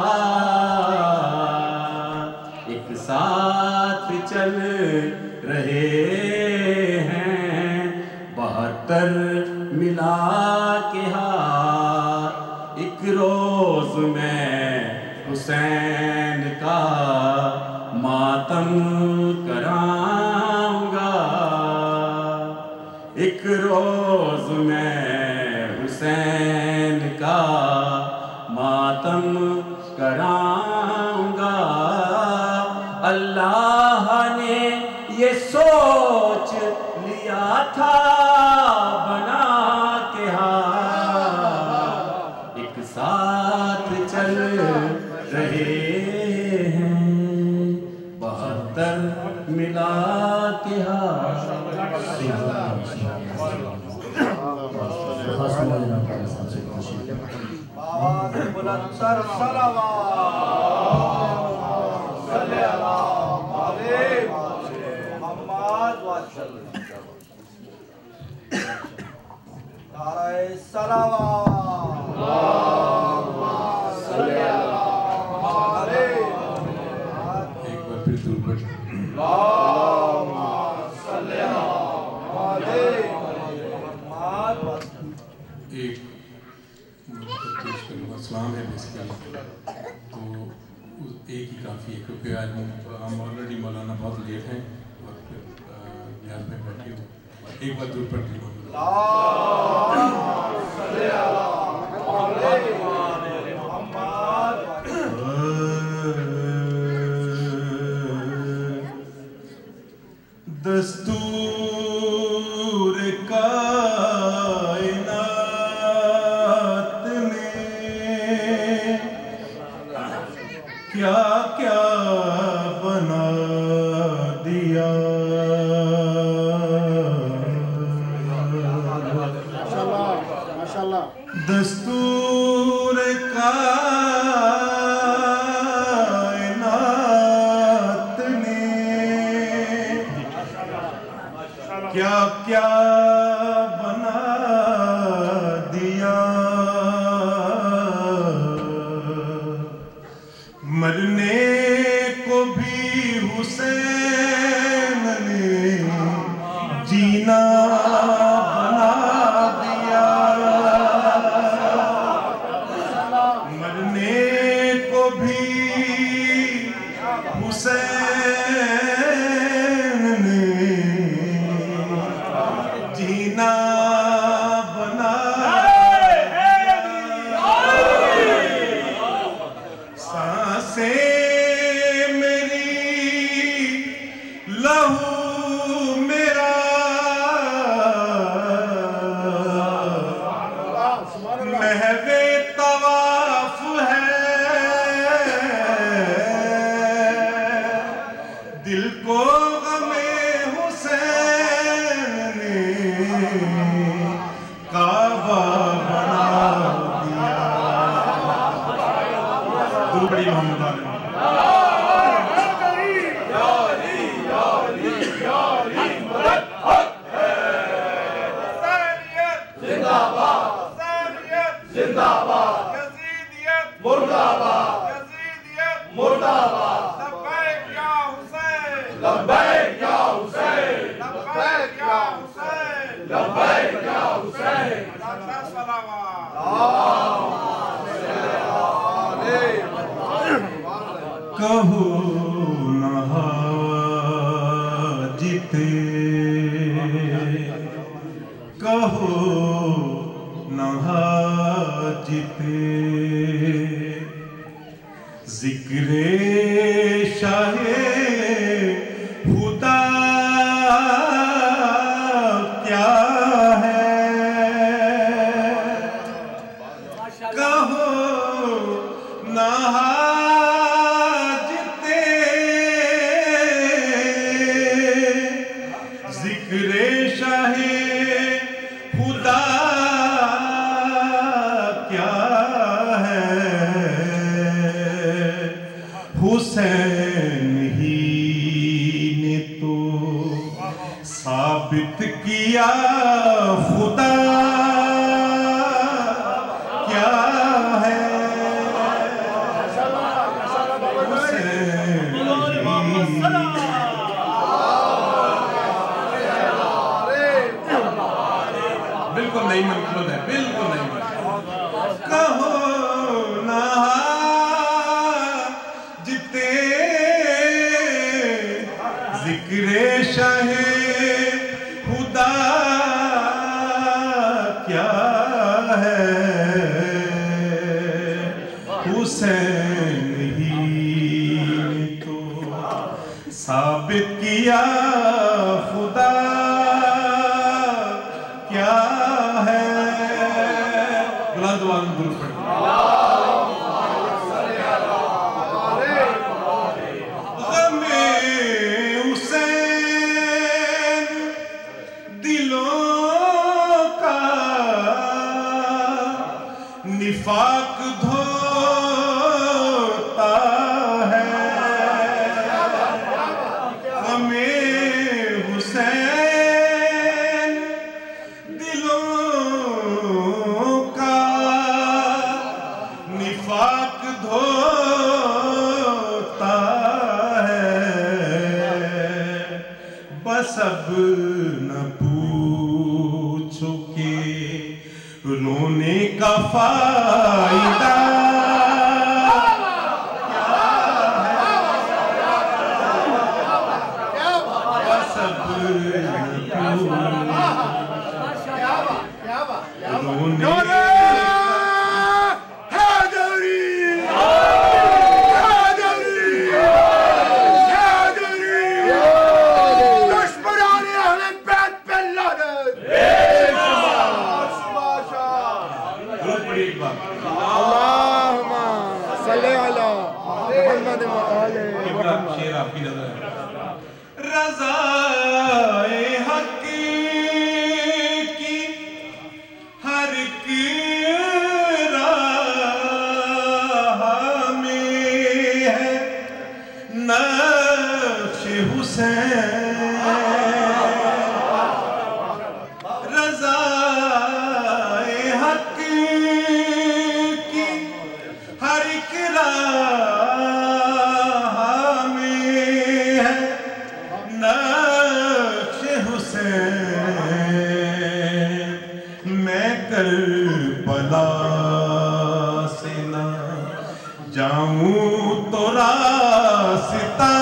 ہاتھ ایک ساتھ چل رہے ہیں بہتر ملا کے ہاتھ ایک روز میں حسین کا ماتم کراؤں گا ایک روز میں حسین کا ماتم کراؤں گا اللہ نے یہ سوچ لیا تھا بنا کے ہاتھ ایک ساتھ چل رہے ہیں بہتر ملا کے ہاتھ بلندر صلوات صلی اللہ علیہ محمد وسلم نعرہ صلوات صلی اللہ علیہ ایک بار پھر دور پر اللہم صلی اللہ علیہ محمد وسلم ایک پیش کروں گا اسلام ہے بیسیکلی تو ایک ہی کافی ہے کیونکہ آج ہم آلریڈی مولانا بہت لیٹ ہیں اور پھر نیاز میں بیٹھے ہوں ایک بار دور پر دل اللہم صلی اللہ علیہ محمد دستور کائنات نے کیا کیا بنا دیا ماشاءاللہ دستور کائنات نے کیا کیا بنا دیا مرنے کو بھی حسین نے جینا بنا دیا مرنے کو بھی حسین نے جینا بنا سانسیں میری لہو میرا محو طواف ہے پڑھی محمد عالم کہو نہ حاجتے کہو نہ حاجتے ذکر شاہ خدا کیا ہے کہو نہ حسین ہی نے تو ثابت کیا خدا کیا ہے حسین بالکل نہیں منقول ہے بالکل نہیں کہو نہ ذکر شاہ خدا کیا ہے حسین ہی نے تو ثابت کیا خدا کیا ہے بلند والن درود پڑھیں نفاق دھوتا ہے ہمیں حسین دلوں کا نفاق دھوتا ہے بس اب نہ پوچھو کہ رونے کا فائدہ کیا ہے سب رونے رضائے حق کی ہر ایک راہ میں ہے نقش حسین رضائے حق کی ہر ایک راہ میں ہے نقش حسین میں کربلا سے نہ جاؤں تو راستہ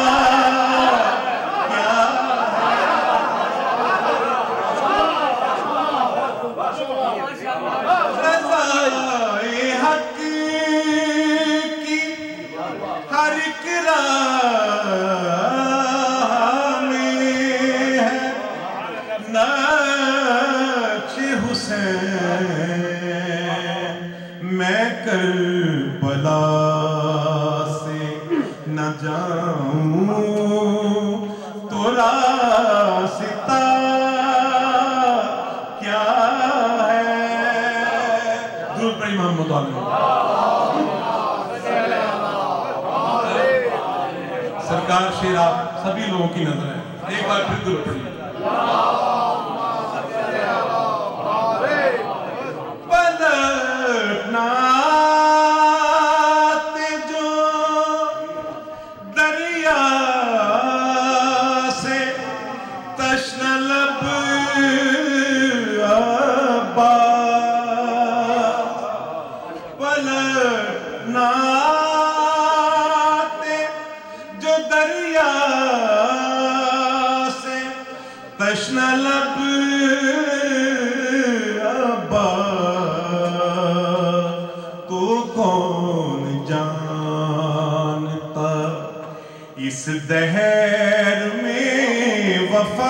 کیا رضائے حق کی ہر ایک راہ میں ہے نقش حسین میں کربلا سے نہ جاؤں تو راستہ کیا ہے درود پڑھیں محمد عالم سرکار شیر آپ سبھی لوگوں کی نظر ہے. ایک بار پھر درود پڑھیے. پلٹنا جو دریا سے تشنہ لب ابا پلٹنا جو دریا سے تشنہ لب ابا تو کون جانتا اس دہر میں وفا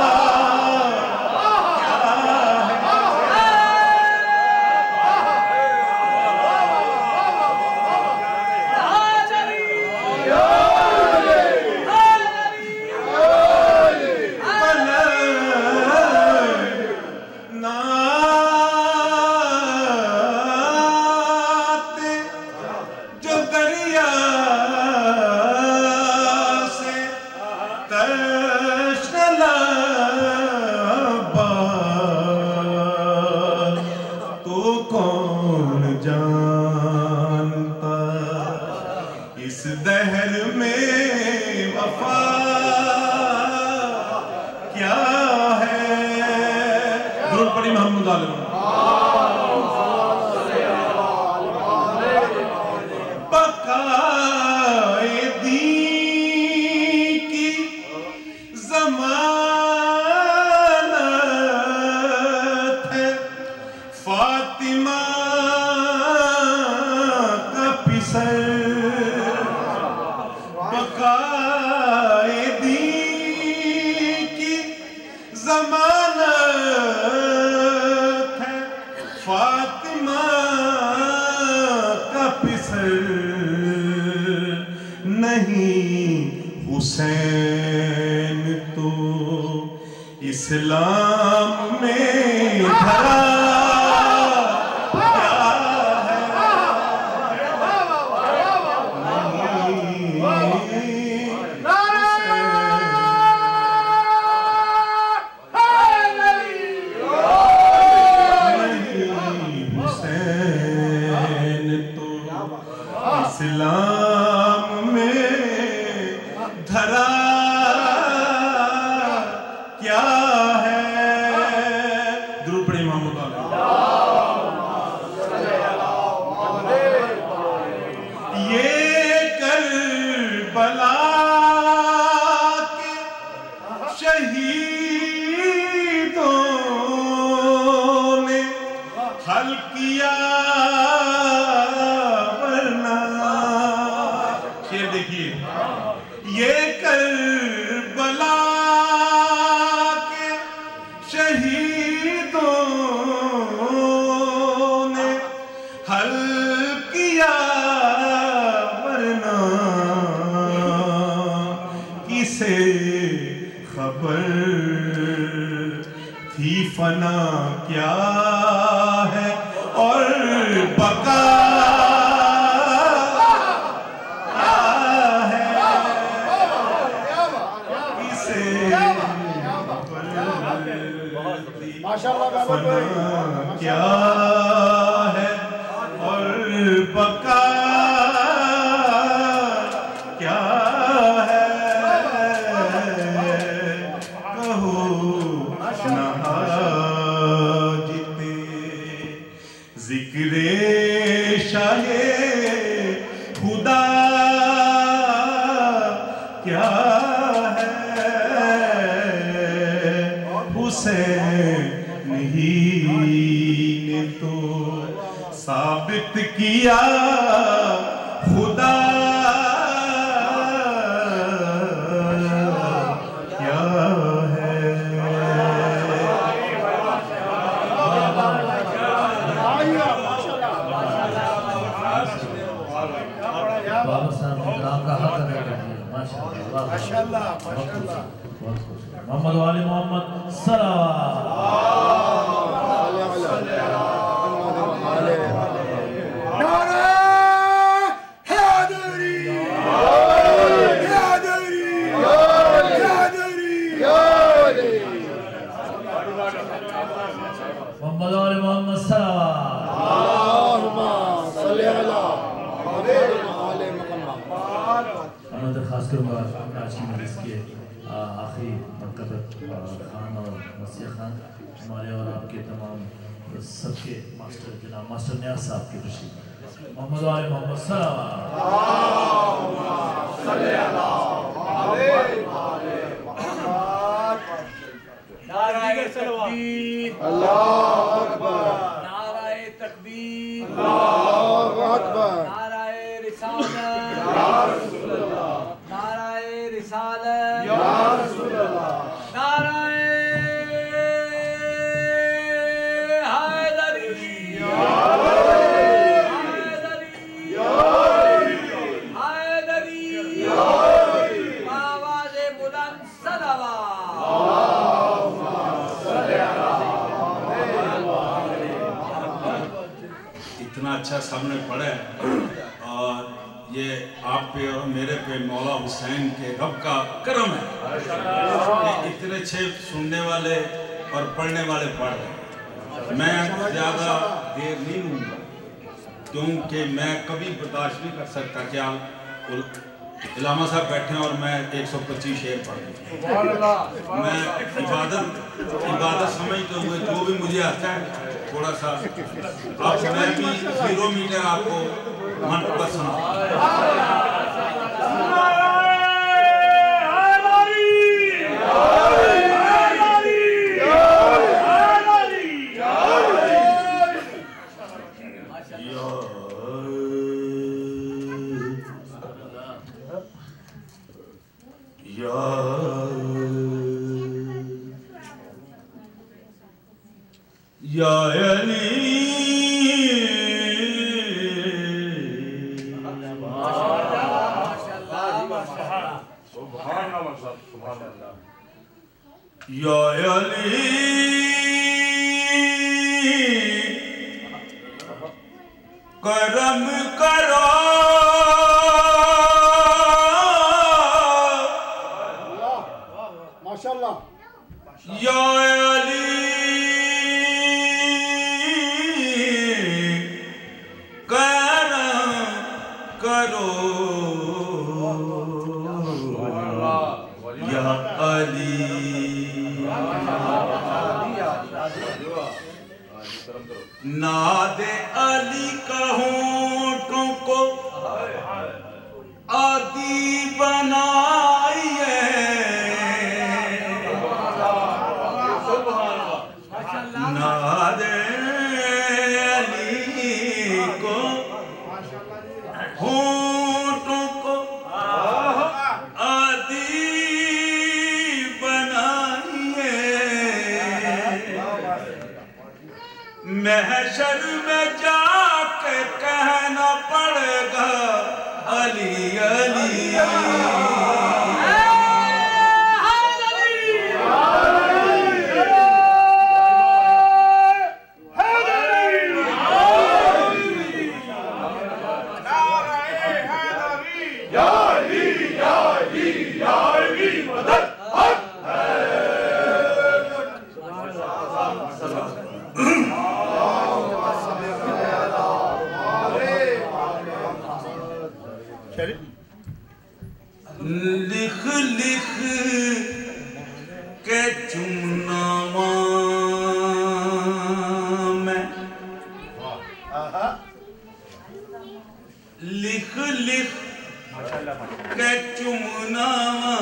اسلام میں دھرا اسلام میں دھرا کیا ہے. درود پڑھیں امام مطالب. یہ کربلا کے شہیدوں نے حل کیا یہ کربلا کے شہیدوں نے حل کیا ورنہ کسے خبر تھی فنا کیا ہے اور بقا فنا کیا ہے اور بقا کیا ہے. کہو نہاجتے ذکر شاہ خدا کیا ہے. حسین نے تو ثابت کیا خدا کیا ہے. بابا صاحب اکرام کا حق ادا کیجیے. ماشاءاللہ ماشاءاللہ. محمد والی محمد صلوات. نعرہ حیدری حیدری میں درخواست کروں گا آج کی مجلس کے آخری مرکبت خان اور مسیح خان ہمارے اور آپ کے تمام سب کے ماسٹر جناب ماسٹر نیاز صاحب کی تشریف محمد و آل محمد صلی تکبیر اللہ اکبر نعرہ تکبیر اللہ اکبر نعرہ رسالت یا رسول اللہ نعرہ رسالت یا رسول اللہ نعرہ حیدری حیدری آواز بلند صلوات اتنا اچھا سب نے پڑھا ہے اور یہ آپ پہ اور میرے پہ مولا حسین کے رب کا کرم ہے کہ اتنے اچھے سننے والے اور پڑھنے والے پڑھ رہے ہیں. میں زیادہ دیر نہیں ہوں گا کیونکہ میں کبھی برداشت نہیں کر سکتا کہ آپ علامہ صاحب بیٹھے ہیں اور میں ایک سو پچیس شعر پڑھ دوں. میں عبادت عبادت سمجھتے ہوئے جو بھی مجھے آتا ہے تھوڑا سا آپ میں بھی زیرو میٹر آپ کو منتقل سنا. یا علی یا علی کرم کرو ماشاءاللہ یا علی کرم کرو یا علی ناد علی کا ہونٹوں کو عادی بنائیے ناد علی کو ہونٹوں کو عادی بنائیے محشر میں جا کے کہنا پڑے گا علی علی لکھ لکھ کے چمناواں میں لکھ لکھ کے چمناواں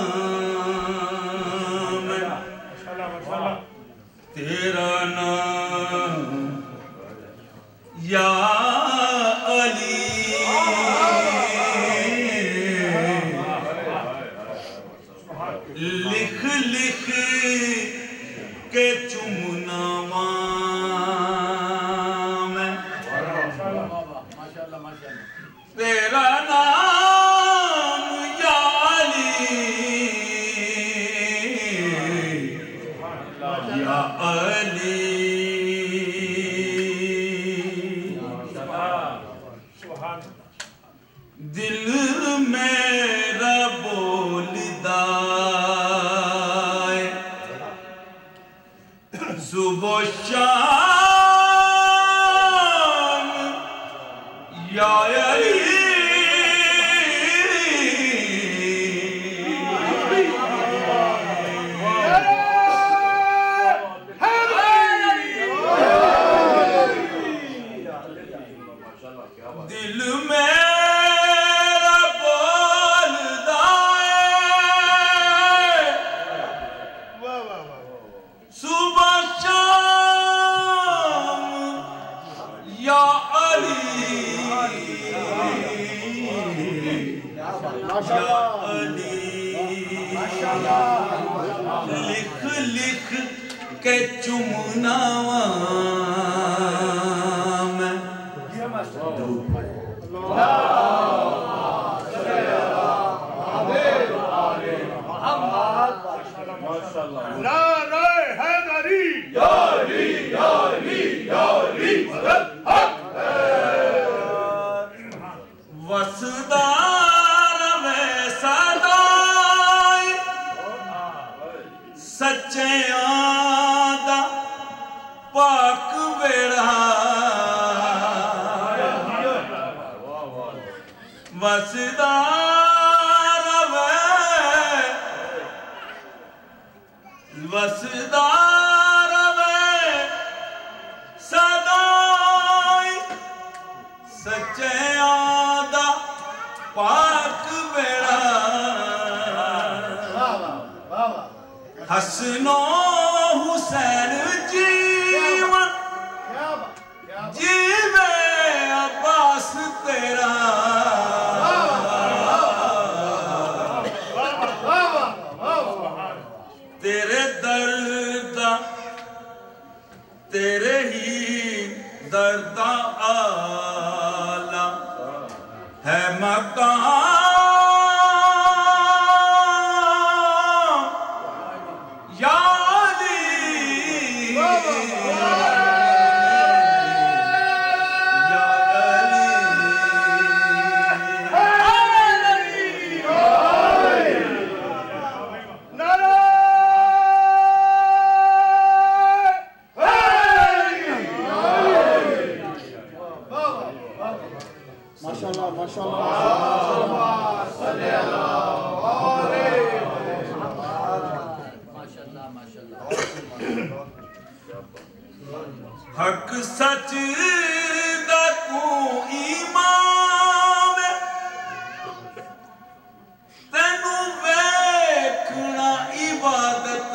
میں تیرا نام یا علی لکھ لکھ کے چمناواں میں تیرا نام یا علی یا علی دل میرا بولدا صبح شام یا علی या अली लिख लिख के चुमना मैं नारे हैदरी यारी यारी यारी वसदार में सदाई सच्चे आदा पाक बेड़ा वसदार में वसदार में सदाई सच्चे आदा पाक बेड़ा हसनो हुसैन जीवन जीवे अब्बास तेरा तेरे दर्द तेरे ही दर्द आला है मकान या अली या माशाल्लाह माशाल्लाह हक सच दा तू इमाम तेनू वेखना इबादत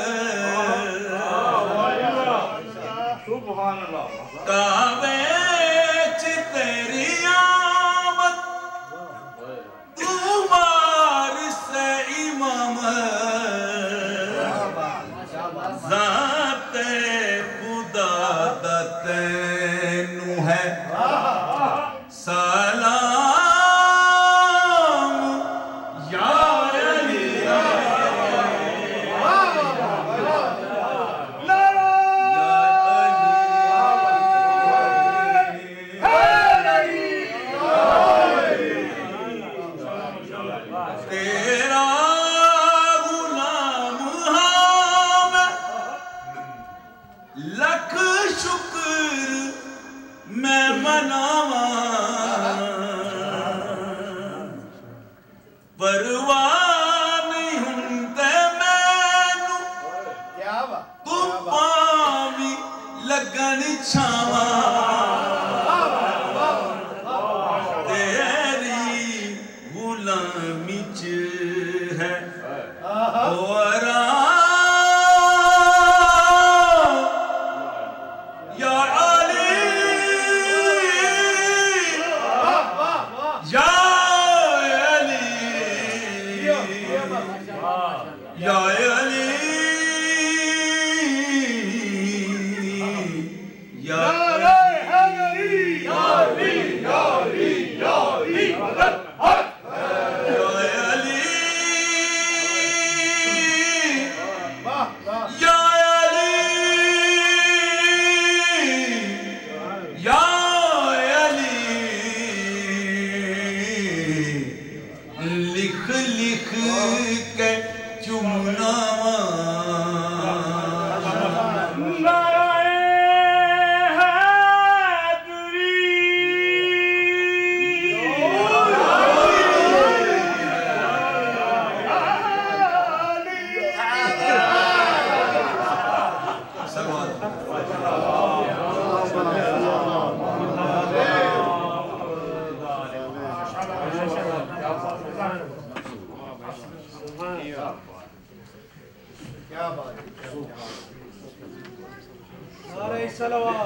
सुभान अल्लाह कावे च तेरी आमद तू वारिस इमाम ज़ाते खुदा दा तैनू है सलाम या अली तेरा गुलाम हाँ मैं लख शुक्र मैं मनावा परवाह नहीं हुंदे मैनू तू पावी लगन छावा तेरी गुलामी च है और या अली या अली या अली या नारे हैदरी यारी यारी यारी या अली या अली लिख लिख के चुमना क्या बात है। नारे सलवात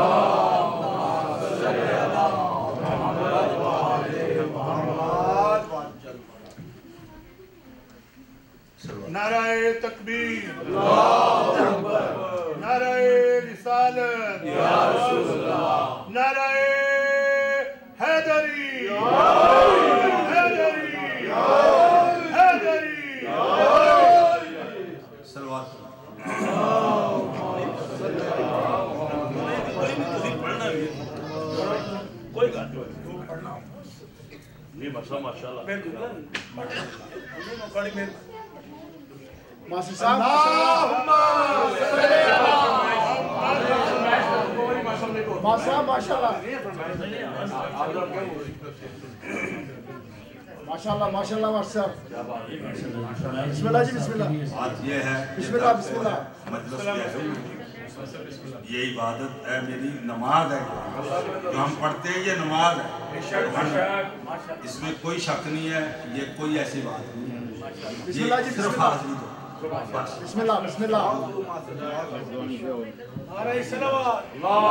अल्लाह नाराए तकबीर, नाराए रिसालत, नाराए हैदरी, हैदरी, हैदरी। सलवात कोई बात नहीं माशाल्लाह मासी साहब माशाल्लाह माशाल्लाह माशाल्लाह माशाल्लाह माशाल्लाह बिस्मिल्लाह जी बिस्मिल्लाह। बात ये है बिस्मिल्लाह बिस्मिल्लाह। ये इबादत है, मेरी नमाज है, जो हम पढ़ते हैं ये नमाज है, इसमें कोई शक नहीं है, ये कोई ऐसी बात नहीं है, ये सिर्फ हाजिरी दो बस। बिस्मिल्लाह बिस्मिल्लाह। नाराए सलावत,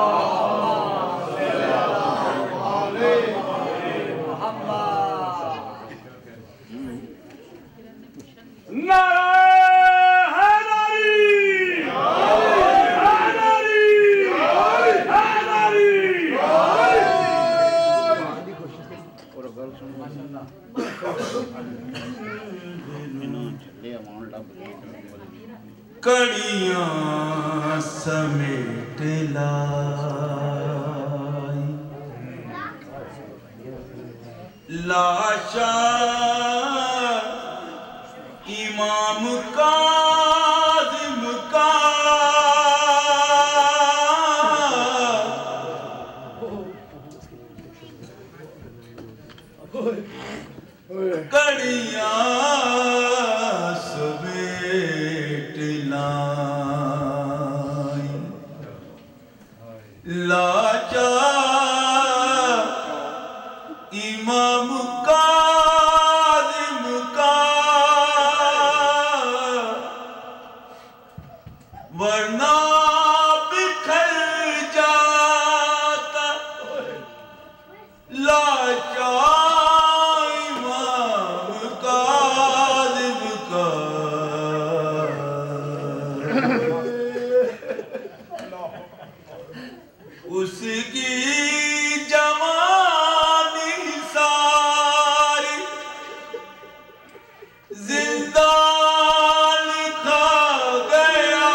कड़ियां समेट लाई लाशा इमाम काज़िम का कड़ियां समेट लाई लाशा इमाम काज़िम का वरना बिखर जाता लाशा इमाम काज़िम का। उसकी जवानी सारी जिंदा लिखा गया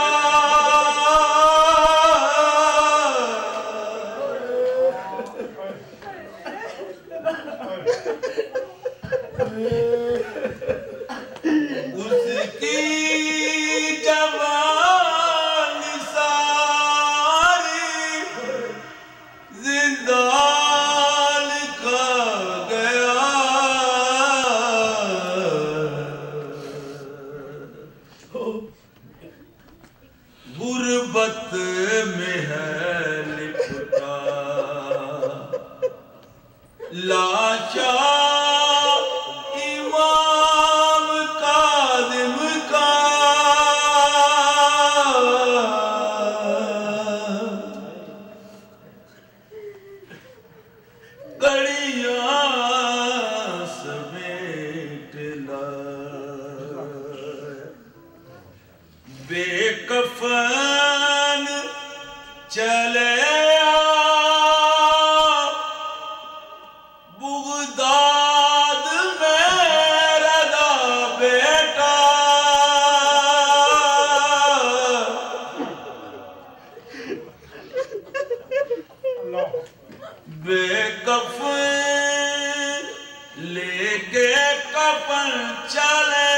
उसकी जवानी सारी जिंदा लिखा गया। गुर्बत में है लिखता लाशा इमाम काज़िम का। कड़ियां समेट लाई बेकफन चले बुगदाद में रदा बेटा बेकफन लेके कफन चले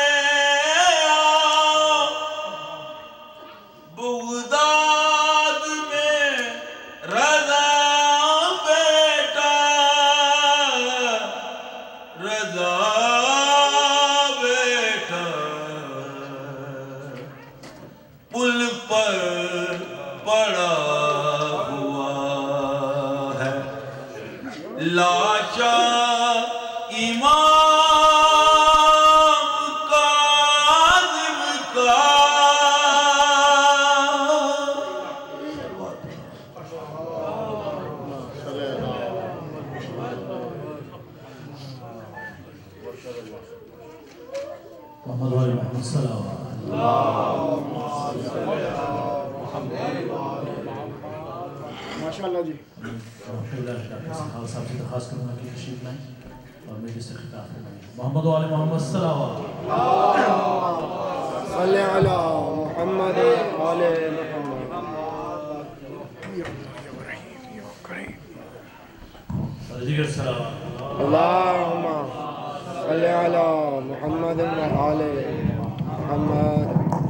बुगदाद में रजा बेटा रजा बेटा। पुल पर पड़ा हुआ है लाशा इमाम काज़िम का। محمد وعلی محمد صلوات ماشاءاللہ جی ڈاکٹر صاحب سے درخواست کروں گا کہ تشریف لائیں اور میرے سے خطاب فرمائیں. محمد وعلی محمد صلوات صلی علی محمد وعلی محمد. دیگر صلوات. اللہم صلی علی محمد وعلی محمد.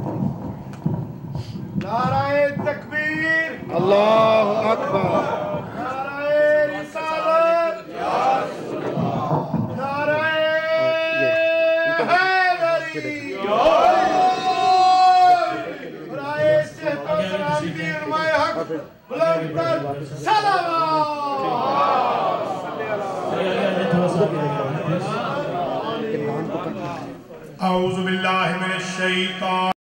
نعرہ تکبیر، اللہ اکبر. نعرہ رسالت، نعرہ حیدری، برائے صحت و سلامتی علماء حق بلند تر صلوات. اعوذ باللہ من الشیطان